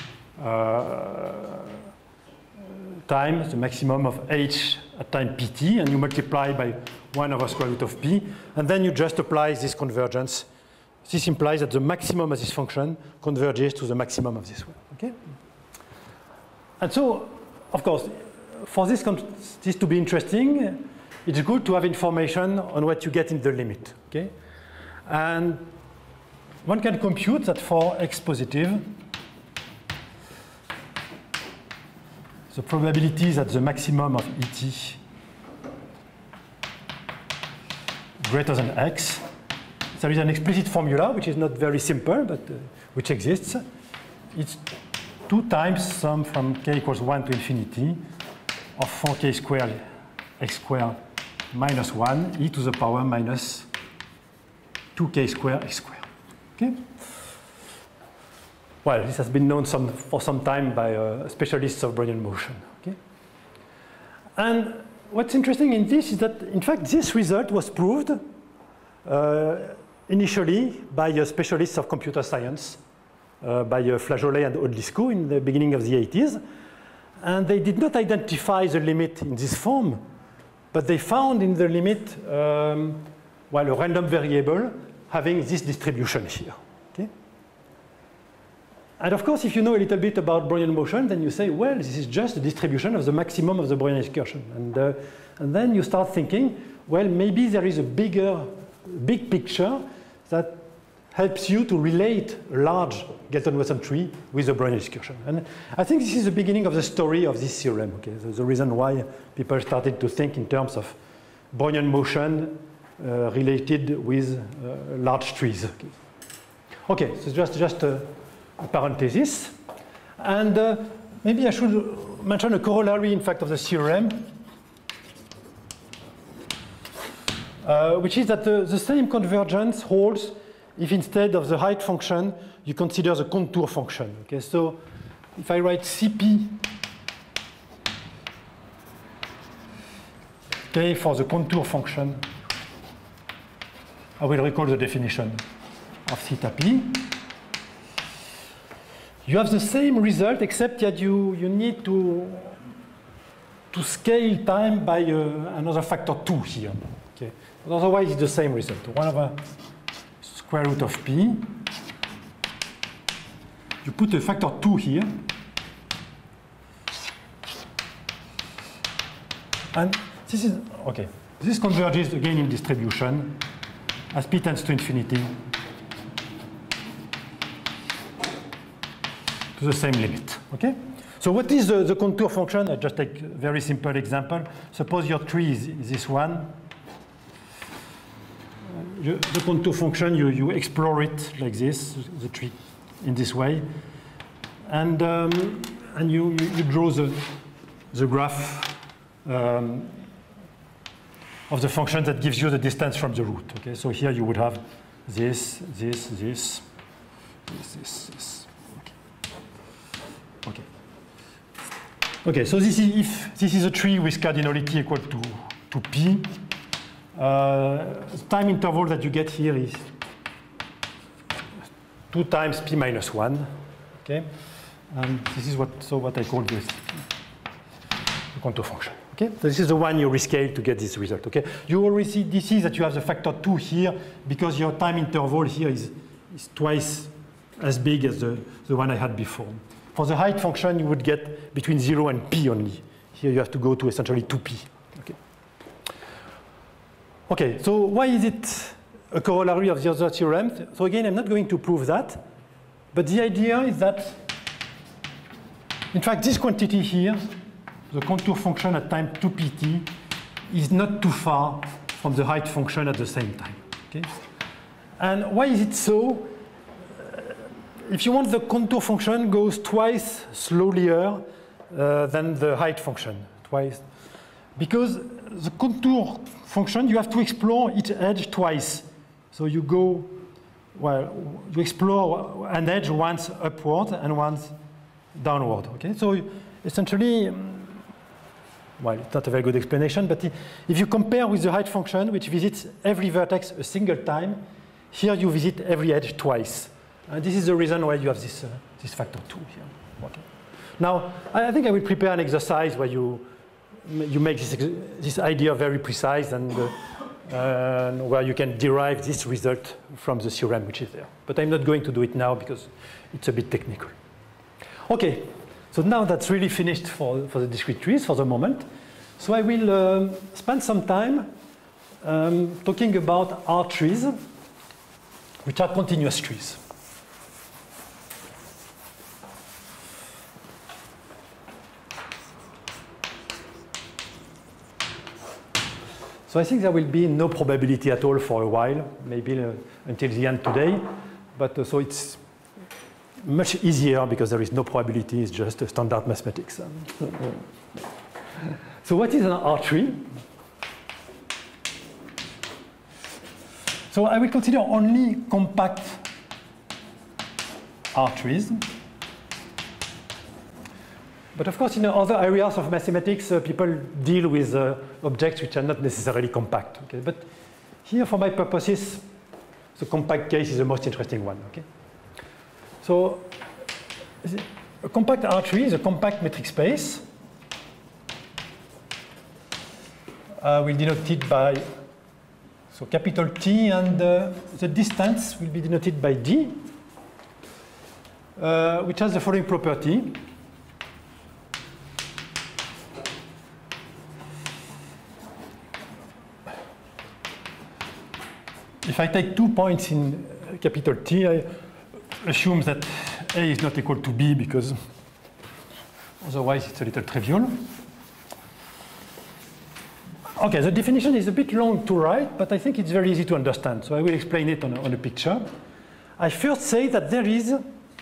time, the maximum of h at time pt, and you multiply by 1 over square root of p, and then you just apply this convergence. This implies that the maximum of this function converges to the maximum of this one. Okay? And so, of course, for this to be interesting, it's good to have information on what you get in the limit. Okay? And one can compute that for x positive, the probability that the maximum of Et greater than x. There is an explicit formula, which is not very simple, but which exists. It's 2 times sum from k equals 1 to infinity of 4k squared x squared minus 1 e to the power minus 2k squared x squared. Okay? Well, this has been known for some time by specialists of Brownian motion. Okay? And what's interesting in this is that, in fact, this result was proved initially by specialists of computer science, by Flageolet and Odlyzko in the beginning of the 80s. And they did not identify the limit in this form, but they found in the limit, well, a random variable having this distribution here. Okay? And of course, if you know a little bit about Brownian motion, then you say, well, this is just the distribution of the maximum of the Brownian excursion. And then you start thinking, well, maybe there is a big picture that helps you to relate a large Galton-Watson tree with the Brownian excursion. And I think this is the beginning of the story of this theorem. Okay? The reason why people started to think in terms of Brownian motion related with large trees. Okay, so just a parenthesis. And maybe I should mention a corollary, in fact, of the theorem, which is that the same convergence holds if instead of the height function, you consider the contour function. Okay, so if I write Cp okay, for the contour function, I will recall the definition of theta p. You have the same result, except that you need to scale time by another factor 2 here. Okay. But otherwise, it's the same result. 1 over square root of p. You put a factor 2 here. And this is, okay. This converges again in distribution as p tends to infinity to the same limit. Okay? So what is the contour function? I just take a very simple example. Suppose your tree is this one. The contour function, you explore it like this, the tree in this way. And you draw the graph of the function that gives you the distance from the root. Okay? So here you would have this. Okay. Okay, so if this is a tree with cardinality equal to p, the time interval that you get here is 2 times p minus 1. Okay, and this is what I call the contour function. Okay, so this is the one you rescale to get this result. Okay, you already see that you have the factor 2 here because your time interval here is twice as big as the one I had before. For the height function, you would get between 0 and p only. Here you have to go to essentially 2p. Okay. Okay, so why is it a corollary of the other theorem. So again, I'm not going to prove that. But the idea is that, in fact, this quantity here, the contour function at time 2pt, is not too far from the height function at the same time. Okay? And why is it so? If you want, the contour function goes twice slower than the height function, twice. Because the contour function, you have to explore each edge twice. So you go, well, you explore an edge once upward and once downward. Okay? So essentially, well, it's not a very good explanation, but if you compare with the height function, which visits every vertex a single time, here you visit every edge twice. And this is the reason why you have this, this factor 2 here. Okay. Now, I think I will prepare an exercise where you make this idea very precise and where you can derive this result from the theorem which is there. But I'm not going to do it now because it's a bit technical. Okay, so now that's really finished for the discrete trees for the moment. So I will spend some time talking about R trees, which are continuous trees. So I think there will be no probability at all for a while, maybe until the end today. But so it's much easier because there is no probability, it's just a standard mathematics. So what is an R tree? So I will consider only compact R trees. But of course, in other areas of mathematics, people deal with objects which are not necessarily compact. Okay? But here, for my purposes, the compact case is the most interesting one. Okay? So a compact R tree is a compact metric space. We'll denote it by so capital T, and the distance will be denoted by D, which has the following property. If I take 2 points in capital T, I assume that A is not equal to B because otherwise it's a little trivial. Okay, the definition is a bit long to write, but I think it's very easy to understand. So I will explain it on a picture. I first say that there is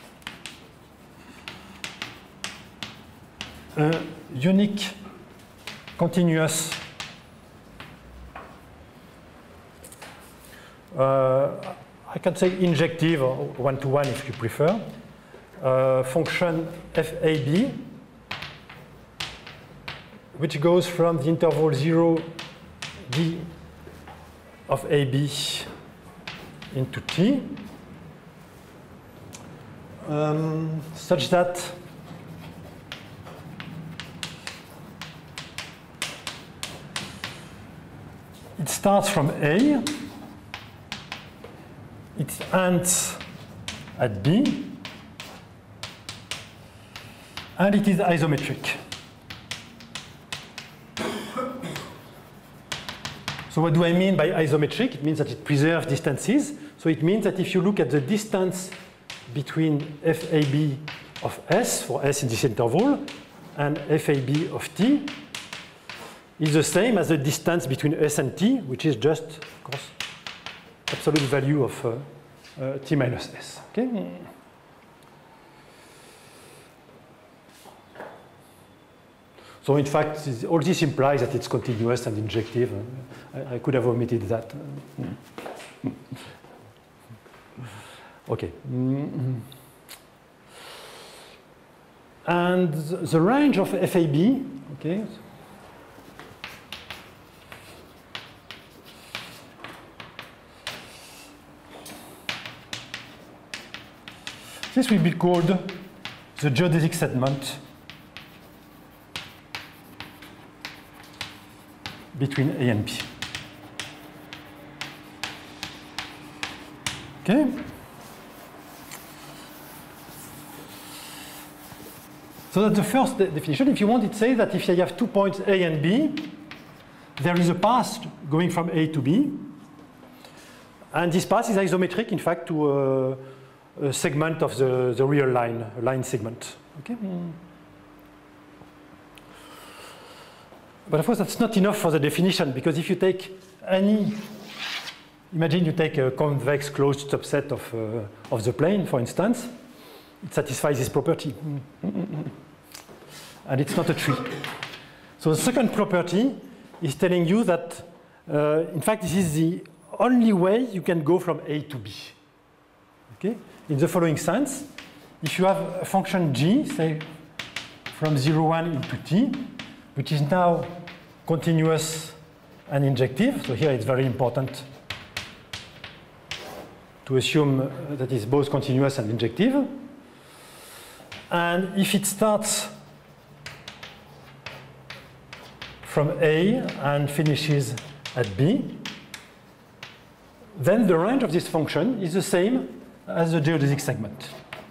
a unique continuous I can say injective or one-to-one if you prefer, function FAB, which goes from the interval 0 d of AB into T, such that it starts from A, it ends at B, and it is isometric. So what do I mean by isometric? It means that it preserves distances. So it means that if you look at the distance between FAB of S, for S in this interval, and FAB of T, is the same as the distance between S and T, which is just, of course, absolute value of T minus S. Okay? So in fact, all this implies that it's continuous and injective. I could have omitted that. Okay. And the range of FAB, okay, this will be called the geodesic segment between A and B. Okay? So that's the first definition. If you want, it says that if you have 2 points A and B, there is a path going from A to B. And this path is isometric, in fact, to a segment of the real line segment. Okay. But of course, that's not enough for the definition, because if you take any, imagine you take a convex closed subset of the plane, for instance, it satisfies this property. And it's not a tree. So the second property is telling you that, in fact, this is the only way you can go from A to B. Okay? In the following sense, if you have a function g, say, from 0, 1 into t, which is now continuous and injective, so here it's very important to assume that it's both continuous and injective. And if it starts from A and finishes at B, then the range of this function is the same as the geodesic segment.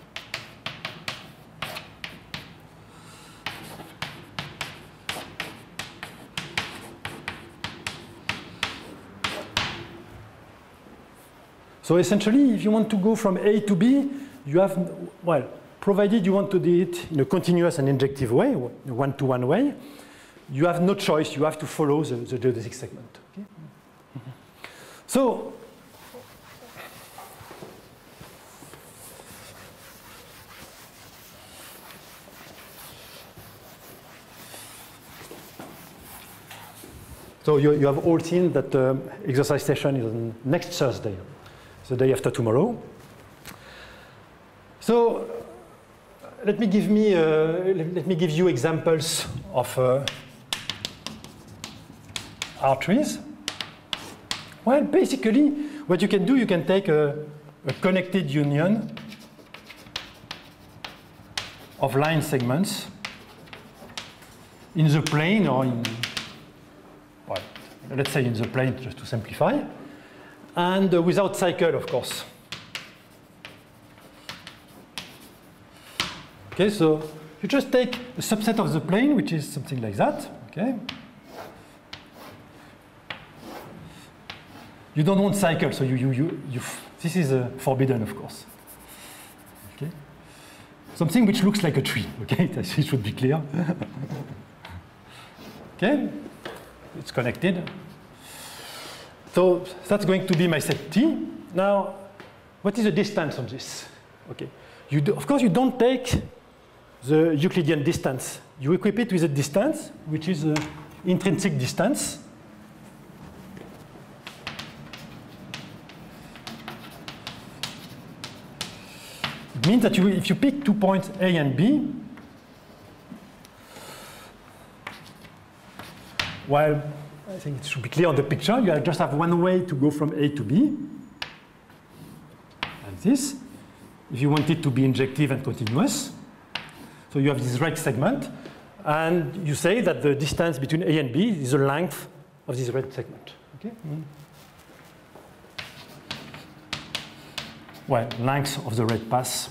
So essentially, if you want to go from A to B, you have, well, provided you want to do it in a continuous and injective way, a one-to-one way, you have no choice. You have to follow the geodesic segment. Okay? So you have all seen that the exercise session is on next Thursday, the day after tomorrow. So let me give you examples of R trees. Well, basically, what you can do, you can take a connected union of line segments in the plane, or in, well, let's say in the plane, just to simplify, and without cycle, of course. Okay, so you just take a subset of the plane, which is something like that. Okay. You don't want cycle, so this is forbidden, of course. Okay. Something which looks like a tree. Okay, it should be clear. Okay, it's connected. So that's going to be my set T. Now, what is the distance of this? Okay, of course, you don't take the Euclidean distance. You equip it with a distance, which is the intrinsic distance. It means that if you pick 2 points A and B, while I think it should be clear on the picture, you just have one way to go from A to B, and this, if you want it to be injective and continuous. So you have this red segment, and you say that the distance between A and B is the length of this red segment. Okay? Well, length of the red path.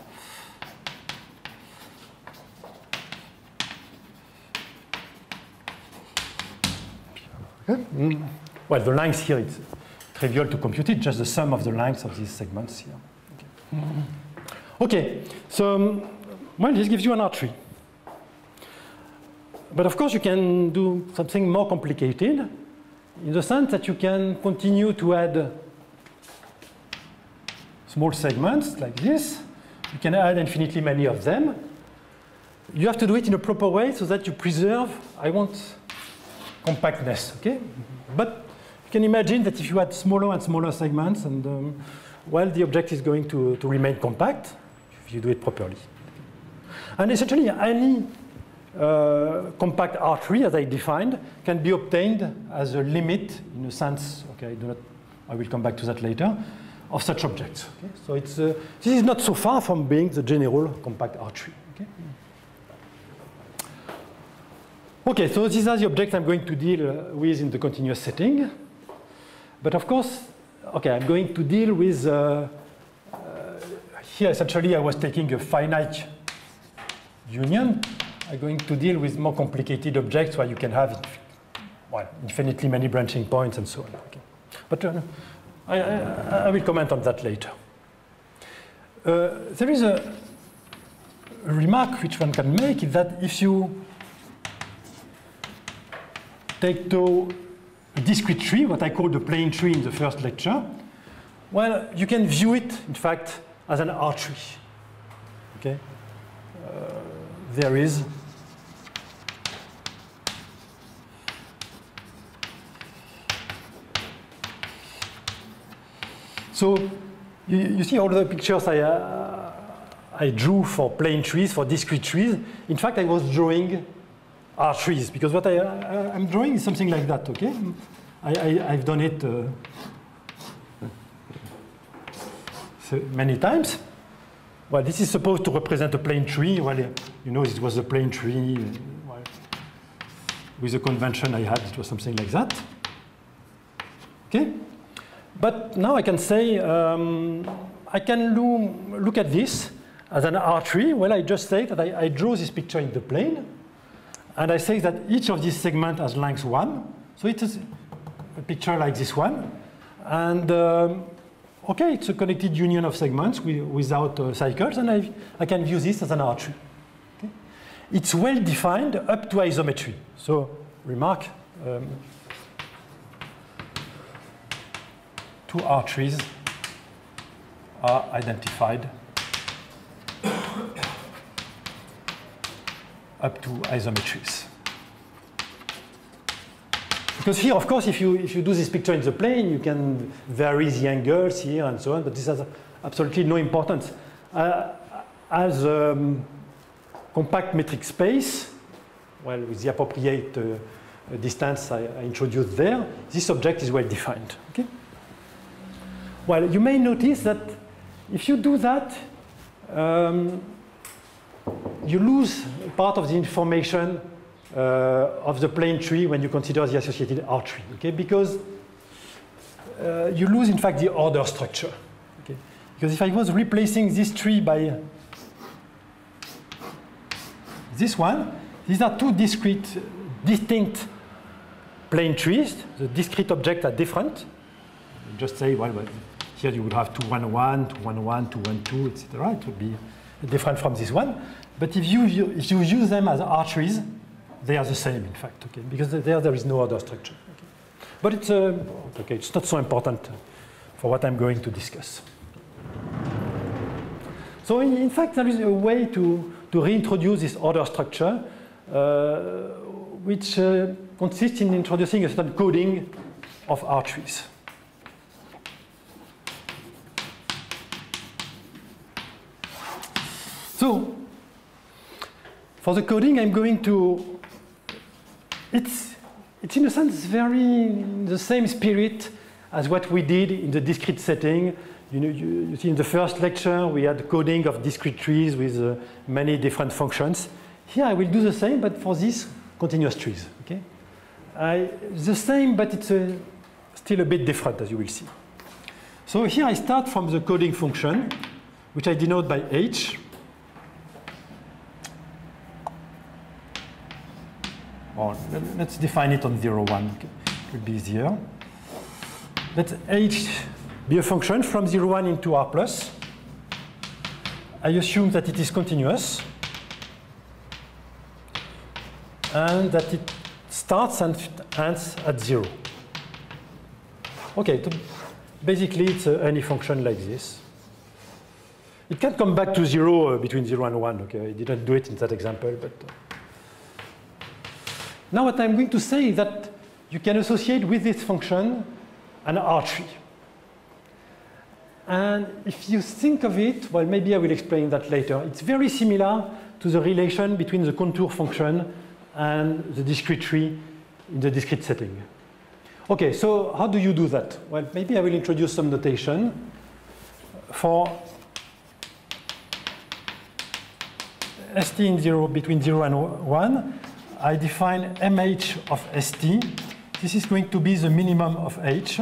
Okay. Well, the length here is trivial to compute it, just the sum of the lengths of these segments here. Okay, so well, this gives you an R tree. But of course, you can do something more complicated in the sense that you can continue to add small segments like this. You can add infinitely many of them. You have to do it in a proper way so that you preserve, I want compactness, okay? But you can imagine that if you add smaller and smaller segments, and well, the object is going to remain compact if you do it properly. And essentially, any compact R tree, as I defined, can be obtained as a limit, in a sense, okay, I will come back to that later, of such objects. Okay? So this is not so far from being the general compact R tree. Okay? Okay, so these are the objects I'm going to deal with in the continuous setting. But of course, okay, I'm going to deal with, here essentially I was taking a finite union. I'm going to deal with more complicated objects where you can have, well, infinitely many branching points and so on. Okay. But I will comment on that later. There is a remark which one can make, is that if you take to a discrete tree, what I called the plane tree in the first lecture, well, you can view it, in fact, as an R tree. Okay? There is so you see all the pictures I drew for plane trees, for discrete trees. In fact, I was drawing R trees, because what I'm drawing is something like that, okay? I've done it so many times. Well, this is supposed to represent a plane tree. Well, you know, it was a plane tree. Well, with the convention I had, it was something like that. Okay? But now I can say, I can look at this as an R tree. Well, I just say that I draw this picture in the plane, and I say that each of these segments has length 1. So it is a picture like this one. And okay, it's a connected union of segments without cycles, and I can view this as an R tree. Okay? It's well defined up to isometry. So remark, two R trees are identified up to isometries. Because here, of course, if you do this picture in the plane, you can vary the angles here and so on, but this has absolutely no importance. As compact metric space, well, with the appropriate distance I introduced there, this object is well defined. Okay? Well, you may notice that if you do that, you lose part of the information of the plane tree when you consider the associated R tree, okay? Because you lose, in fact, the order structure. Okay? Because if I was replacing this tree by this one, these are two distinct plane trees. The discrete objects are different. You just say, well, here you would have 2, 1, 1, 2, 1, 1, 2, 1, 2, etc. It would be different from this one. But if you use them as R trees, they are the same, in fact, okay? Because there is no order structure. Okay? But it's, okay, it's not so important for what I'm going to discuss. So in fact, there is a way to reintroduce this order structure, which consists in introducing a certain coding of R trees. So for the coding, I'm going to, it's in a sense very in the same spirit as what we did in the discrete setting. You know, you see in the first lecture, we had coding of discrete trees with many different functions. Here I will do the same, but for these continuous trees. Okay? The same, but it's still a bit different, as you will see. So here I start from the coding function, which I denote by H. Or let's define it on 0, 1. It will be easier. Let H be a function from 0, 1 into R plus. I assume that it is continuous and that it starts and ends at 0. Okay, basically it's any function like this. It can come back to 0 between 0 and 1. Okay, I didn't do it in that example, but now what I'm going to say is that you can associate with this function an R tree. And if you think of it, well, maybe I will explain that later. It's very similar to the relation between the contour function and the discrete tree in the discrete setting. Okay, so how do you do that? Well, maybe I will introduce some notation. For ST in 0, between 0 and 1, I define MH of ST. This is going to be the minimum of H.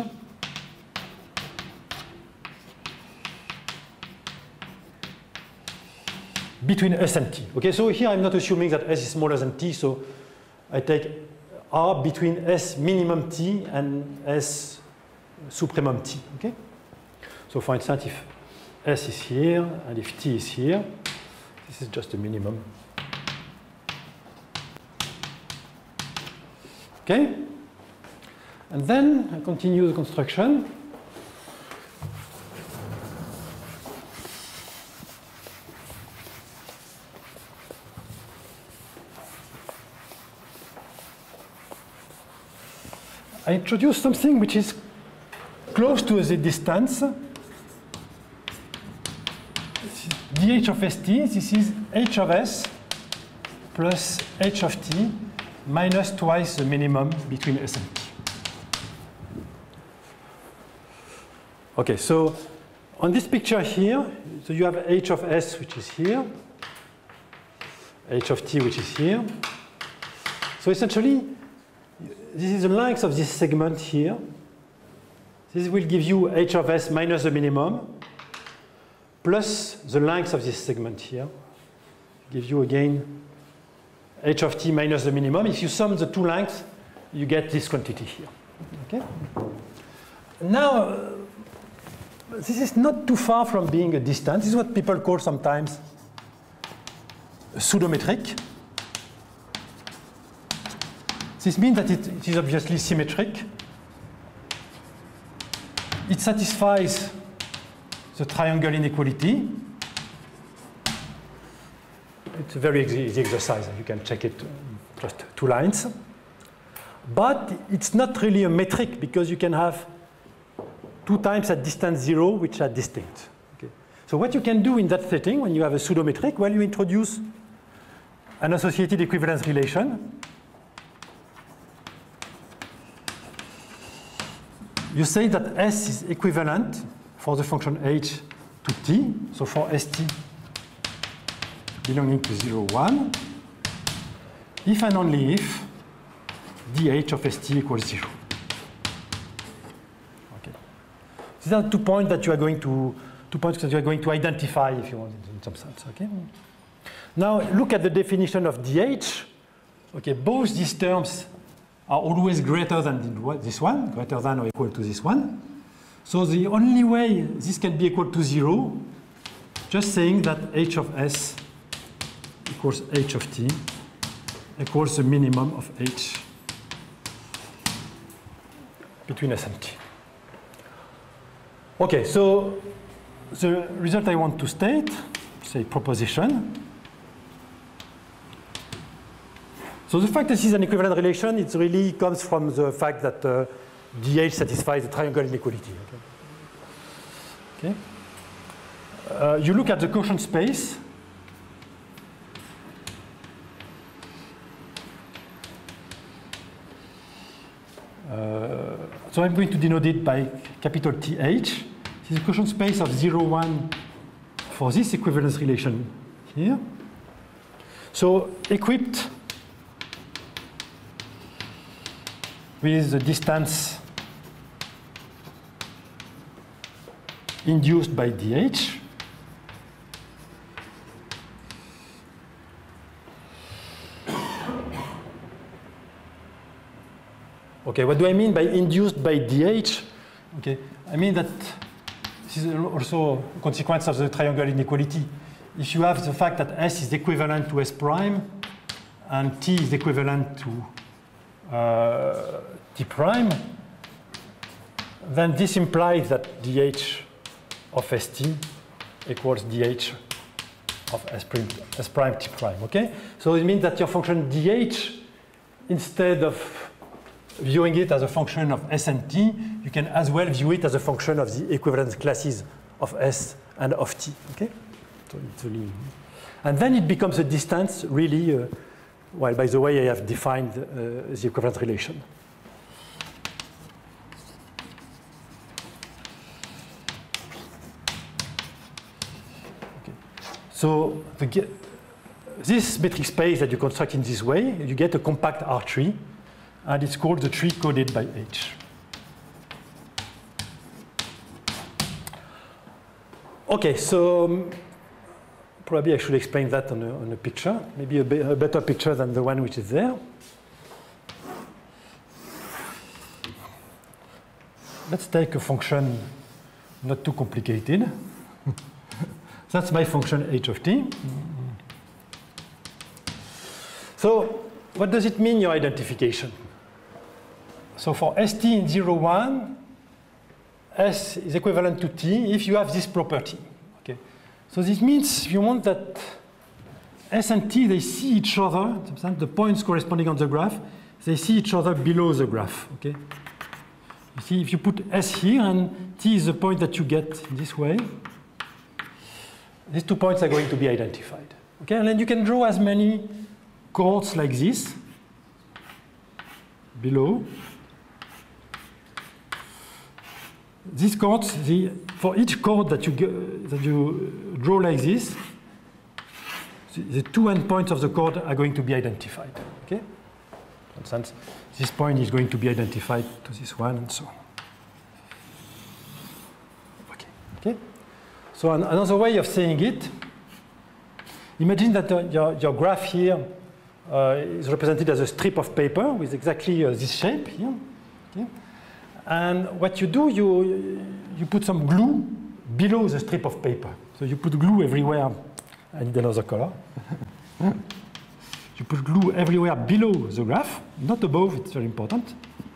Between S and T. Okay, so here I'm not assuming that S is smaller than T, so I take R between S minimum T and S supremum T. Okay? So for instance, if S is here and if T is here, this is just a minimum. Okay? And then I continue the construction. I introduce something which is close to the distance. dH of st, this is h of s plus h of t minus twice the minimum between s and t. Okay, so on this picture here, so you have h of s, which is here, h of t, which is here. So essentially, this is the length of this segment here. This will give you h of s minus the minimum, plus the length of this segment here. Give you again h of t minus the minimum. If you sum the two lengths, you get this quantity here. Okay? Now, this is not too far from being a distance. This is what people call sometimes pseudometric. This means that it is obviously symmetric. It satisfies the triangle inequality. It's a very easy exercise. You can check it, just 2 lines. But it's not really a metric because you can have 2 times at distance 0 which are distinct. Okay. So what you can do in that setting when you have a pseudometric, well, you introduce an associated equivalence relation. You say that S is equivalent for the function h to t. So for st belonging to 0, 1, if and only if dh of st equals 0. Okay. These are 2 points that you are going to identify, if you want, in some sense. Okay. Now look at the definition of dh. Okay, both these terms are always greater than this one, greater than or equal to this one. So the only way this can be equal to 0, just saying that h of s equals h of t equals the minimum of h between s and t. Okay, so the result I want to state, say proposition. So the fact that this is an equivalent relation, it really comes from the fact that dH satisfies the triangle inequality. Okay. You look at the quotient space. So I'm going to denote it by capital TH. This is the quotient space of 0, 1 for this equivalence relation here. So equipped with the distance induced by dH. Okay, what do I mean by induced by dH? Okay, I mean that this is also a consequence of the triangle inequality. If you have the fact that S is equivalent to S prime and T is equivalent to T prime, then this implies that dH of St equals dH of S prime T prime, okay? So it means that your function dH, instead of viewing it as a function of S and T, you can as well view it as a function of the equivalence classes of S and of T, okay? So it's really, and then it becomes a distance really, well, by the way, I have defined the equivalence relation. Okay. So this metric space that you construct in this way, you get a compact R tree, and it's called the tree coded by H. Okay, so probably I should explain that on a picture, maybe a better picture than the one which is there. let's take a function not too complicated. That's my function h of t. So what does it mean, your identification? So for st in 0, 1, s is equivalent to t if you have this property. Okay. So this means you want that s and t, they see each other, the points corresponding on the graph, they see each other below the graph. Okay. You see, if you put s here and t is the point that you get in this way, these 2 points are going to be identified. Okay, and then you can draw as many chords like this below. These chords, for each chord that you draw like this, the 2 endpoints of the chord are going to be identified. Okay, for instance, this point is going to be identified to this one, and so on. Okay. Okay. So another way of saying it, imagine that your graph here is represented as a strip of paper with exactly this shape here. Okay. And what you do, you put some glue below the strip of paper. So you put glue everywhere. I need another color. You put glue everywhere below the graph, not above, it's very important.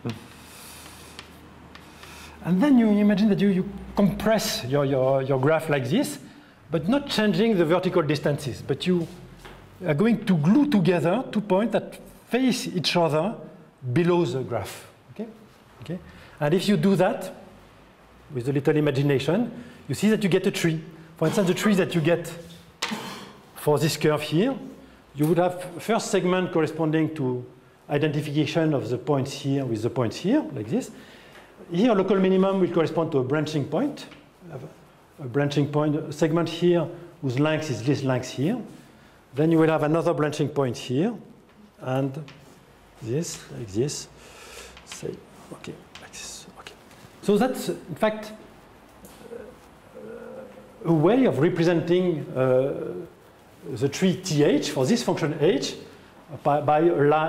And then you imagine that you compress your graph like this, but not changing the vertical distances. But you are going to glue together 2 points that face each other below the graph. Okay? Okay? And if you do that, with a little imagination, you see that you get a tree. For instance, the tree that you get for this curve here, you would have first segment corresponding to identification of the points here with the points here, like this. Here, local minimum will correspond to a branching point. A branching point, a segment here whose length is this length here. Then you will have another branching point here, and this, like this. Say, okay, like this. Okay. So that's, in fact, a way of representing the tree th for this function h by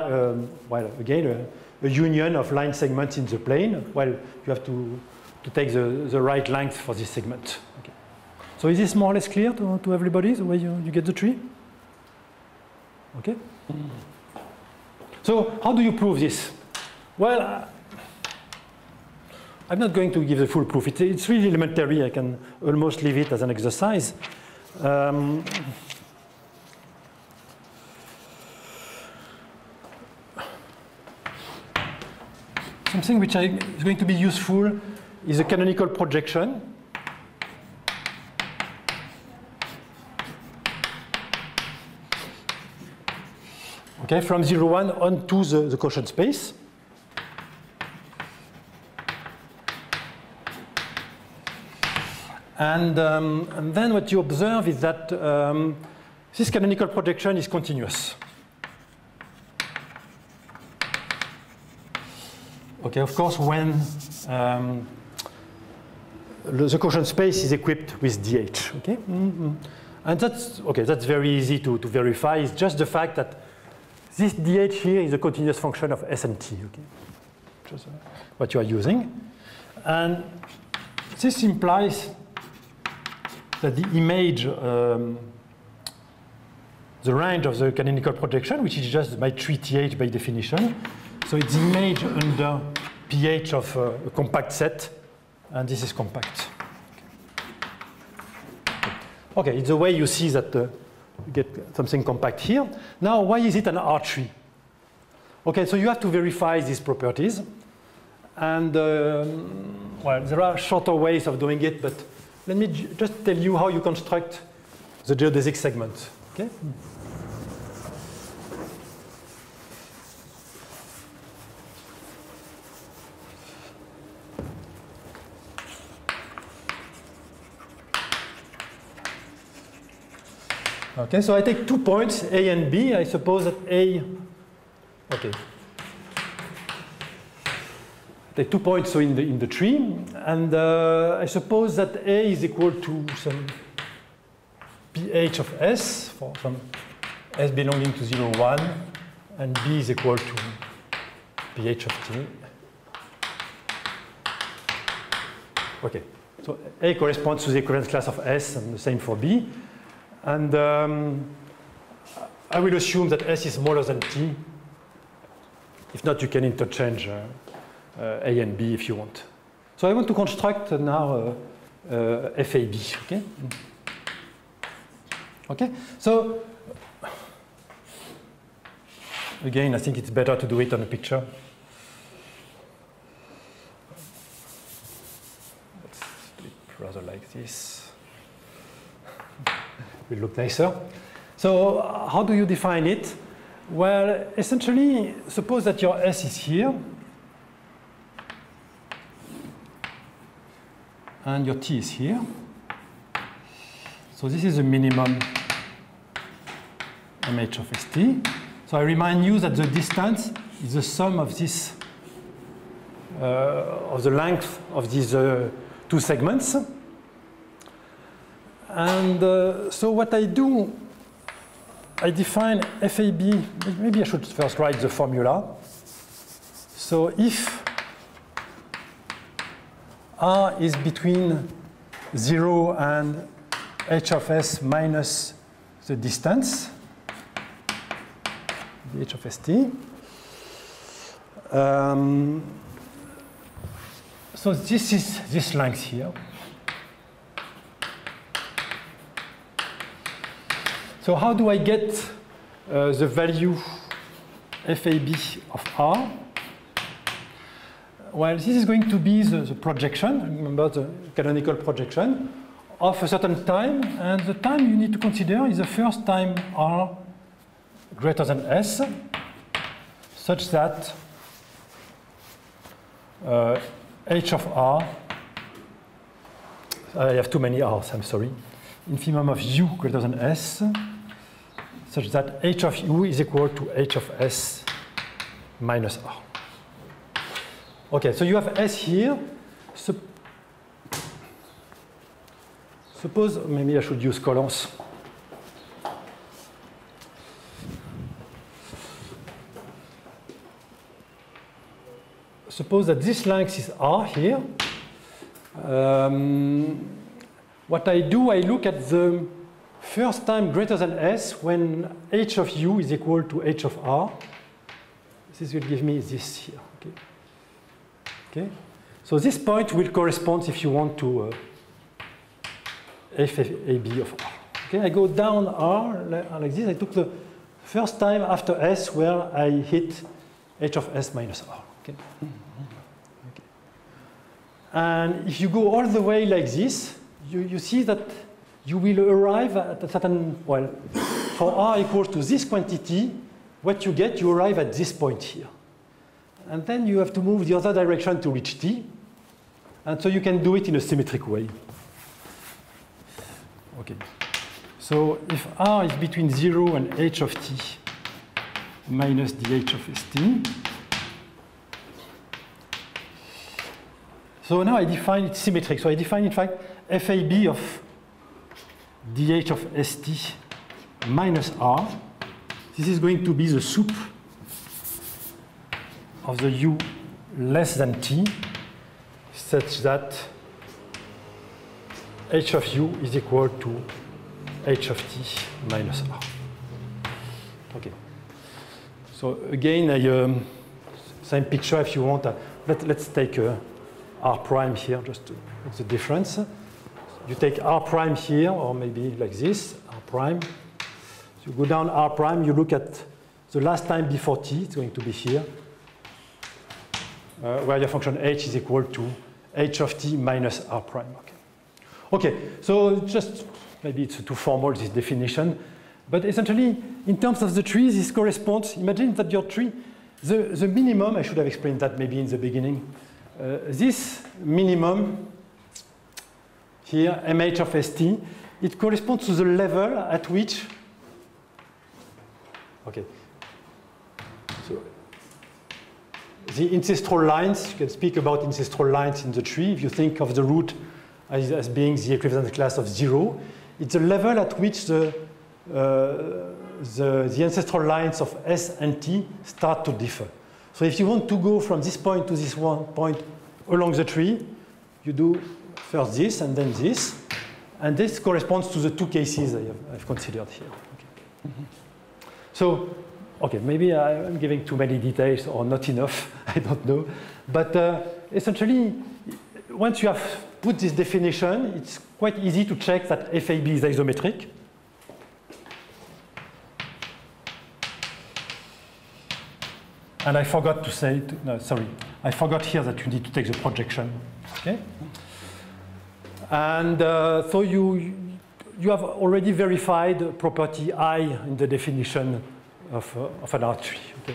a union of line segments in the plane. Well, you have to take the right length for this segment. Okay. So is this more or less clear to everybody, the way you get the tree? Okay. So how do you prove this? Well, I'm not going to give the full proof. It's really elementary. I can almost leave it as an exercise. Something which is going to be useful is a canonical projection. Okay, from 0, 1 onto the quotient space. And then what you observe is that this canonical projection is continuous. Okay, of course, when the quotient space is equipped with DH. Okay, and that's very easy to verify. It's just the fact that this DH here is a continuous function of S and T. Okay, just what you are using, and this implies that the image, the range of the canonical projection, which is just my tree TH by definition. So it's the image under pH of a compact set, and this is compact. Okay, it's the way you see that you get something compact here. Now, why is it an R tree? Okay, so you have to verify these properties. And, well, there are shorter ways of doing it, but let me just tell you how you construct the geodesic segment. Okay? Okay, so I take 2 points, A and B. I suppose that A, okay. I take 2 points so in the tree, and I suppose that A is equal to some pH of S for some S belonging to 0, 1, and B is equal to pH of T. Okay, so A corresponds to the equivalence class of S, and the same for B. And I will assume that S is smaller than T. If not, you can interchange A and B if you want. So I want to construct now FAB, okay? Okay, so again, I think it's better to do it on a picture. Let's split rather like this. It will look nicer. So how do you define it? Well, essentially, suppose that your S is here, and your T is here. So this is the minimum MH of ST. So I remind you that the distance is the sum of this, of the length of these two segments. And so what I do, I define FAB, maybe I should first write the formula. So if R is between 0 and h of s minus the distance, the h of st. So this is this length here. So how do I get the value FAB of R? Well, this is going to be the projection, remember the canonical projection, of a certain time, and the time you need to consider is the first time R greater than S, such that h of R, I have too many R's, I'm sorry, infimum of U greater than S, such that h of U is equal to h of S minus R. Okay, so you have S here. Suppose, maybe I should use columns. Suppose that this length is R here. What I do, I look at the first time greater than S when h of U is equal to h of R. This will give me this here. Okay. Okay. So this point will correspond, if you want, to FAB of R. Okay, I go down R like this. I took the first time after S where I hit h of S minus R. Okay. Okay. And if you go all the way like this, you see that you will arrive at a certain, well, for R equals to this quantity, what you get, you arrive at this point here. And then you have to move the other direction to reach T. And so you can do it in a symmetric way. Okay. So if R is between 0 and h of t minus dh of st, so now I define it symmetric. So I define, in fact, FAB of dh of st minus R. This is going to be the soup of the U less than t, such that h of U is equal to h of t minus R. Okay. So again, same picture if you want. Let's take R prime here, just to look the difference. You take R prime here, or maybe like this, R prime. So you go down R prime, you look at the last time before t, it's going to be here, where your function h is equal to h of t minus R prime. Okay. Okay, so just maybe it's too formal, this definition, but essentially, in terms of the tree, this corresponds, imagine that your tree, the minimum, I should have explained that maybe in the beginning, this minimum here, mh of st, it corresponds to the level at which, okay, so the ancestral lines, you can speak about ancestral lines in the tree, if you think of the root as being the equivalent class of 0, it's the level at which the ancestral lines of S and T start to differ. So if you want to go from this point to this one point along the tree, you do First this and then this. And this corresponds to the two cases I've considered here. Okay. So, okay, maybe I'm giving too many details or not enough, I don't know. But essentially, once you have put this definition, it's quite easy to check that FAB is isometric. And I forgot to say, no, sorry, I forgot here that you need to take the projection. Okay? And so you have already verified property I in the definition of an R3. Okay?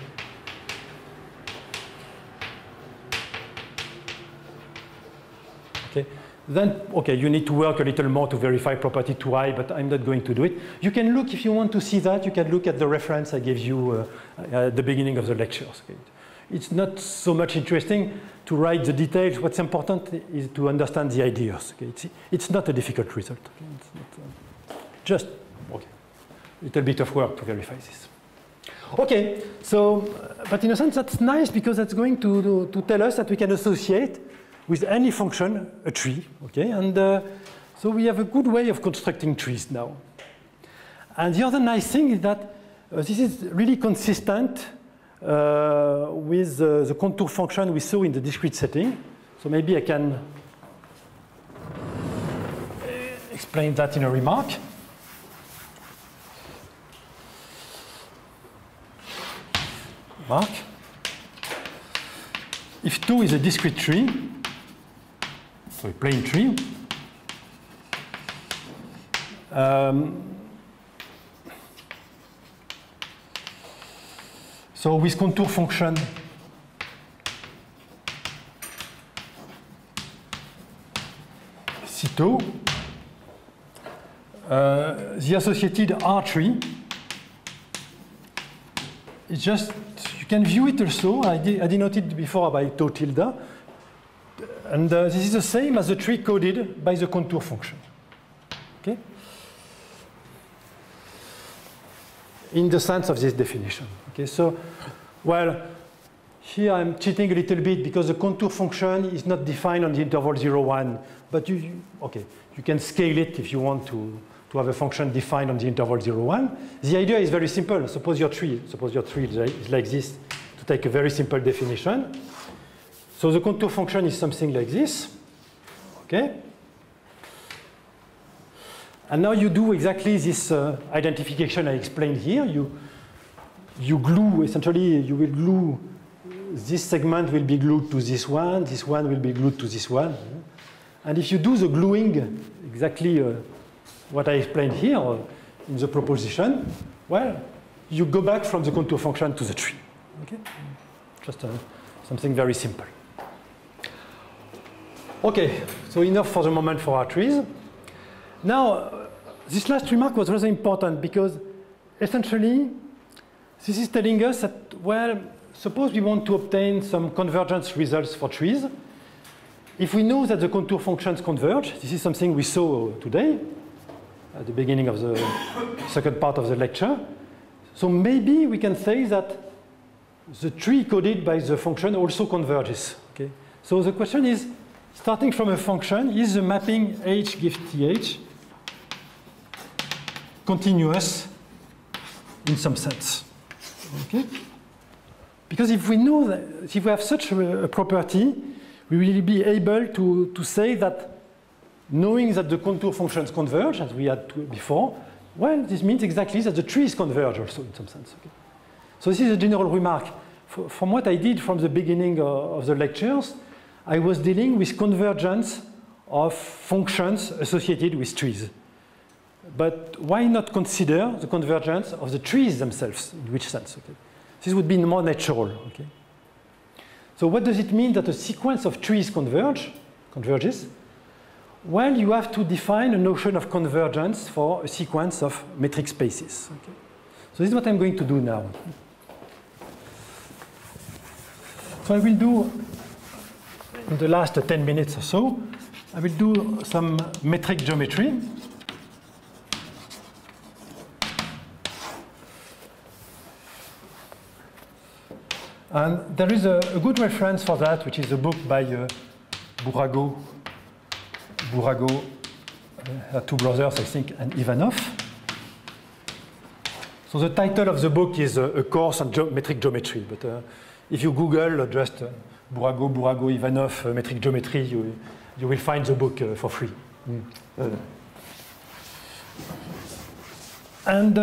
Okay. Then, okay, you need to work a little more to verify property 2I, but I'm not going to do it. You can look, if you want to see that, you can look at the reference I gave you at the beginning of the lectures. Okay? It's not so much interesting to write the details. What's important is to understand the ideas. Okay? It's not a difficult result. Okay? It's not, just, okay, a little bit of work to verify this. Okay, so, but in a sense, that's nice because that's going to tell us that we can associate with any function a tree, okay? And so we have a good way of constructing trees now. And the other nice thing is that this is really consistent with the contour function we saw in the discrete setting. So maybe I can explain that in a remark. If 2 is a discrete tree, so a plane tree, so with contour function C2, the associated R tree is just, you can view it also, I denoted it before by tau tilde, and this is the same as the tree coded by the contour function. Okay? In the sense of this definition. Okay, so, well, here I'm cheating a little bit because the contour function is not defined on the interval 0, 1, but okay, you can scale it if you want to have a function defined on the interval 0, 1. The idea is very simple. Suppose your tree is like this, to take a very simple definition. So the contour function is something like this, okay? And now you do exactly this identification I explained here. You glue, essentially, you will glue, this segment will be glued to this one will be glued to this one. And if you do the gluing, exactly what I explained here in the proposition, well, you go back from the contour function to the tree, okay? Just something very simple. Okay, so enough for the moment for our trees. Now, this last remark was rather important because essentially, this is telling us that, well, suppose we want to obtain some convergence results for trees. If we know that the contour functions converge, this is something we saw today at the beginning of the second part of the lecture. So maybe we can say that the tree coded by the function also converges. Okay? So the question is, starting from a function, is the mapping H gives TH continuous in some sense? Okay? Because if we know that, if we have such a property, we will be able to say that knowing that the contour functions converge, as we had before, well, this means exactly that the trees converge also in some sense. Okay? So this is a general remark. From what I did from the beginning of the lectures, I was dealing with convergence of functions associated with trees. But why not consider the convergence of the trees themselves? In which sense? Okay? This would be more natural. Okay? So what does it mean that a sequence of trees converges? Well, you have to define a notion of convergence for a sequence of metric spaces. Okay? So this is what I'm going to do now. So I will do, in the last 10 minutes or so, I will do some metric geometry. And there is a good reference for that, which is a book by Bourrago Bourago, two brothers, I think, and Ivanov. So the title of the book is a course on metric geometry, but if you Google just Bourago, Ivanov, metric geometry, you will find the book for free. And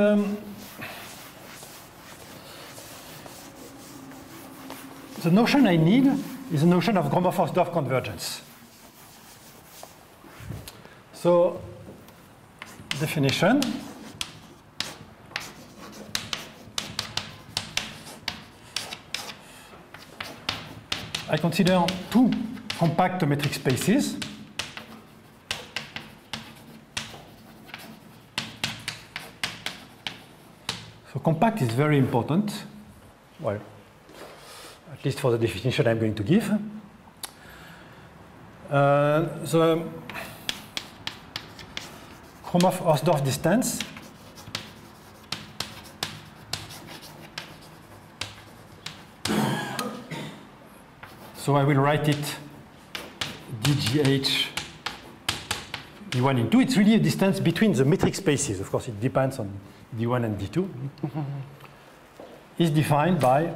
the notion I need is the notion of Gromov-Hausdorff convergence. So, definition. I consider two compact metric spaces. So compact is very important. Well, at least for the definition I'm going to give. The Gromov-Hausdorff distance so I will write it dgh d1 in 2. It's really a distance between the metric spaces. Of course, it depends on d1 and d2. Is defined by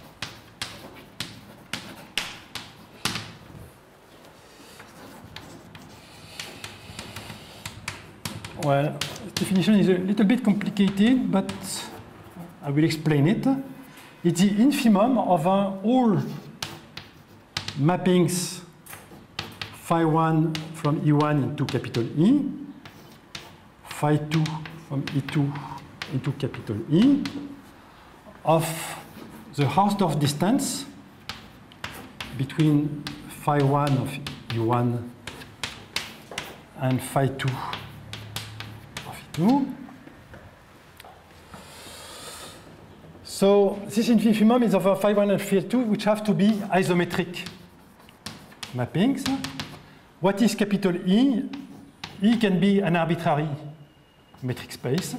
well, definition is a little bit complicated, but I will explain it. It's the infimum of all mappings phi1 from E1 into capital E, phi2 from E2 into capital E, of the Hausdorff distance between phi1 of E1 and phi2 of E2. So this infimum is over phi1 and phi2, which have to be isometric mappings. What is capital E? E can be an arbitrary metric space.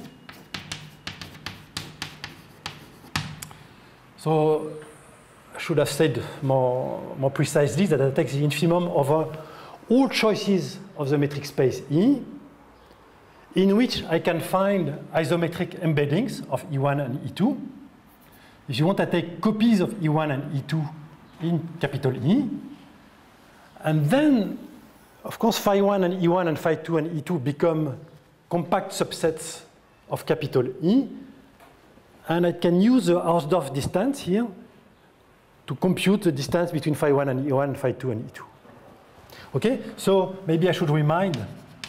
So I should have said more precisely that I take the infimum over all choices of the metric space E, in which I can find isometric embeddings of E1 and E2. If you want, I take copies of E1 and E2 in capital E. And then, of course, phi1 and E1 and phi2 and E2 become compact subsets of capital E. And I can use the Hausdorff distance here to compute the distance between phi1 and E1 and phi2 and E2. Okay, so maybe I should remind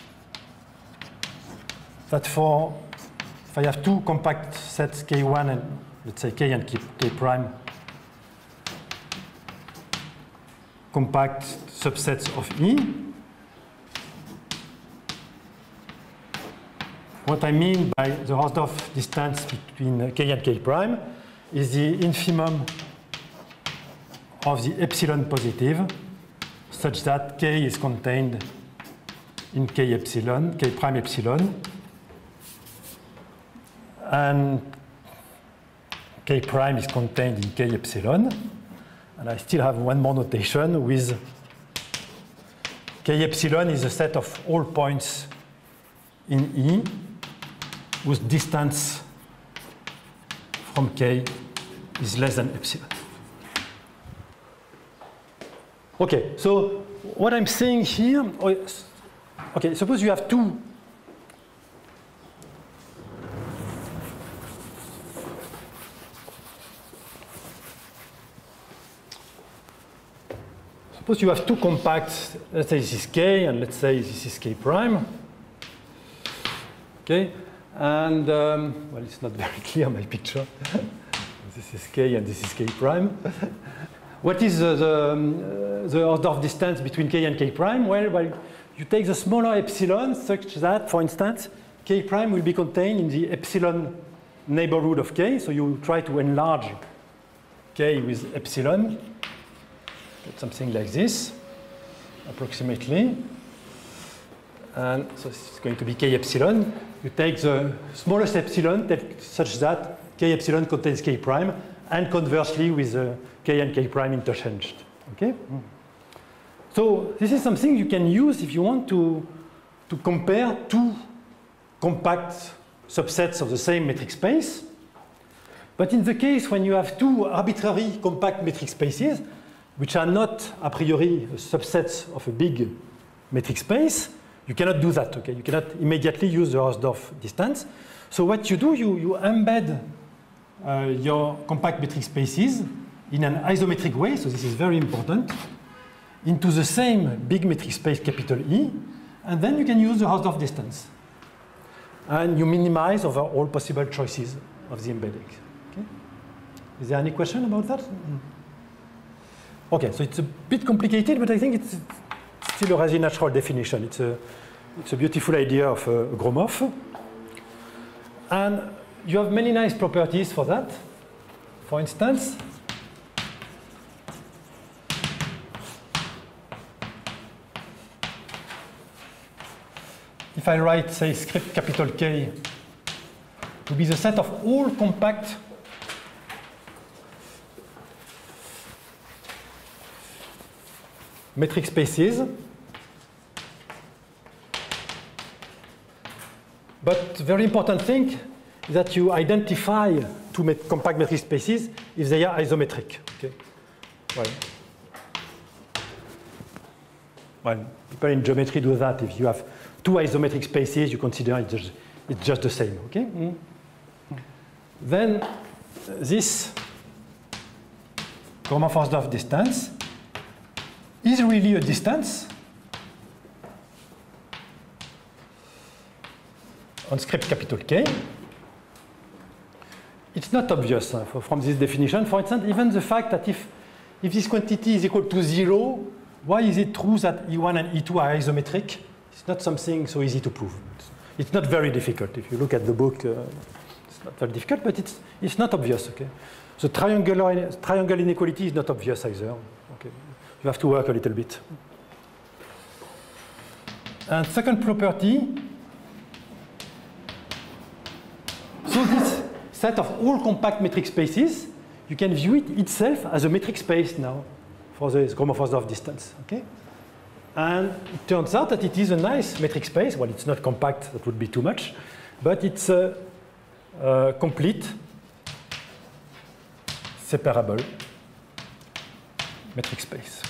that if I have two compact sets K1 and let's say K and K prime, compact subsets of E, what I mean by the Hausdorff distance between K and K prime is the infimum of the epsilon positive, such that K is contained in K epsilon, K prime epsilon, and K prime is contained in K epsilon. And I still have one more notation with K epsilon is a set of all points in E whose distance from K is less than epsilon. Okay, so what I'm saying here, okay, suppose you have two suppose you have two compacts, let's say this is K and let's say this is K prime. Okay, and well, it's not very clear, my picture. This is K and this is K prime. What is the Hausdorff distance between K and K prime? Well, you take the smaller epsilon such that, for instance, K prime will be contained in the epsilon neighborhood of K. So you try to enlarge K with epsilon. Get something like this, approximately. And so it's going to be K epsilon. You take the smallest epsilon such that K epsilon contains K prime, and conversely with K and K prime interchanged. Okay? So this is something you can use if you want to compare two compact subsets of the same metric space. But in the case when you have two arbitrary compact metric spaces, which are not a priori subsets of a big metric space, you cannot do that, okay? You cannot immediately use the Hausdorff distance. So what you do, you embed your compact metric spaces in an isometric way, so this is very important, into the same big metric space, capital E, and then you can use the Hausdorff distance. And you minimize over all possible choices of the embedding. Okay? Is there any question about that? Okay, so it's a bit complicated, but I think it's still a rather natural definition. It's a beautiful idea of Gromov. And you have many nice properties for that. For instance, if I write, say, script capital K to be the set of all compact metric spaces, but the very important thing is that you identify two compact metric spaces if they are isometric. Okay? Well, people in geometry do that. If you have two isometric spaces, you consider it's just the same. Okay? Then this Gromov-Hausdorff distance is really a distance on script capital K. It's not obvious from this definition. For instance, even the fact that if this quantity is equal to 0, why is it true that E1 and E2 are isometric? It's not something so easy to prove. It's not very difficult. If you look at the book, it's not very difficult, but it's not obvious. Okay? The triangle inequality is not obvious either. Okay? You have to work a little bit. And second property, so this set of all compact metric spaces, you can view it itself as a metric space now for the Gromov-Hausdorff distance. Okay? And it turns out that it is a nice metric space. Well, it's not compact, that would be too much, but it's a complete separable metric space.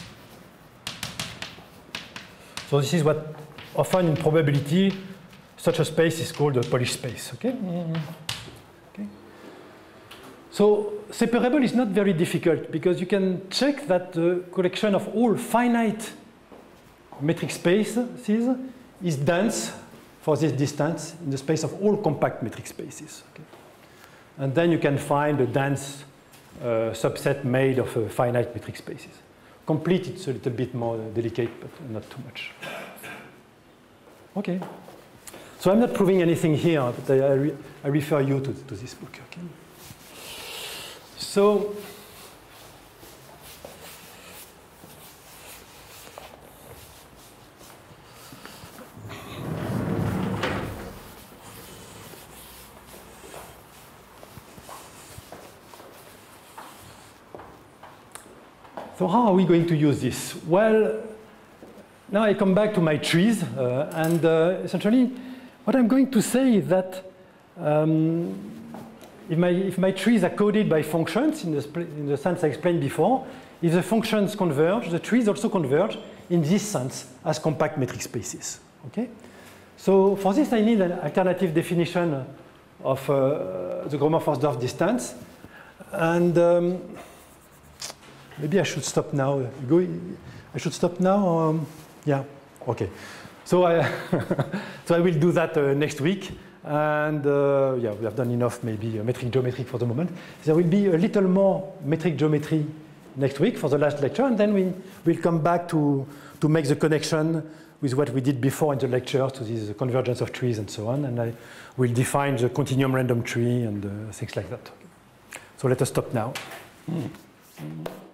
So this is what often in probability such a space is called a Polish space. Okay? Okay. So separable is not very difficult because you can check that the collection of all finite metric spaces is dense for this distance in the space of all compact metric spaces. Okay? And then you can find a dense subset made of finite metric spaces. Complete, it's a little bit more delicate, but not too much. Okay. So I'm not proving anything here, but I refer you to this book. Okay? So how are we going to use this? Well, now I come back to my trees, and essentially what I'm going to say is that if my trees are coded by functions in the sense I explained before, if the functions converge, the trees also converge in this sense as compact metric spaces. Okay? So for this I need an alternative definition of the Gromov-Hausdorff distance, and maybe I should stop now. I should stop now. Yeah. Okay. So I will do that next week. And yeah, we have done enough, maybe metric geometry for the moment. There will be a little more metric geometry next week for the last lecture, and then we will come back to make the connection with what we did before in the lecture, to this convergence of trees and so on. And I will define the continuum random tree and things like that. So let us stop now.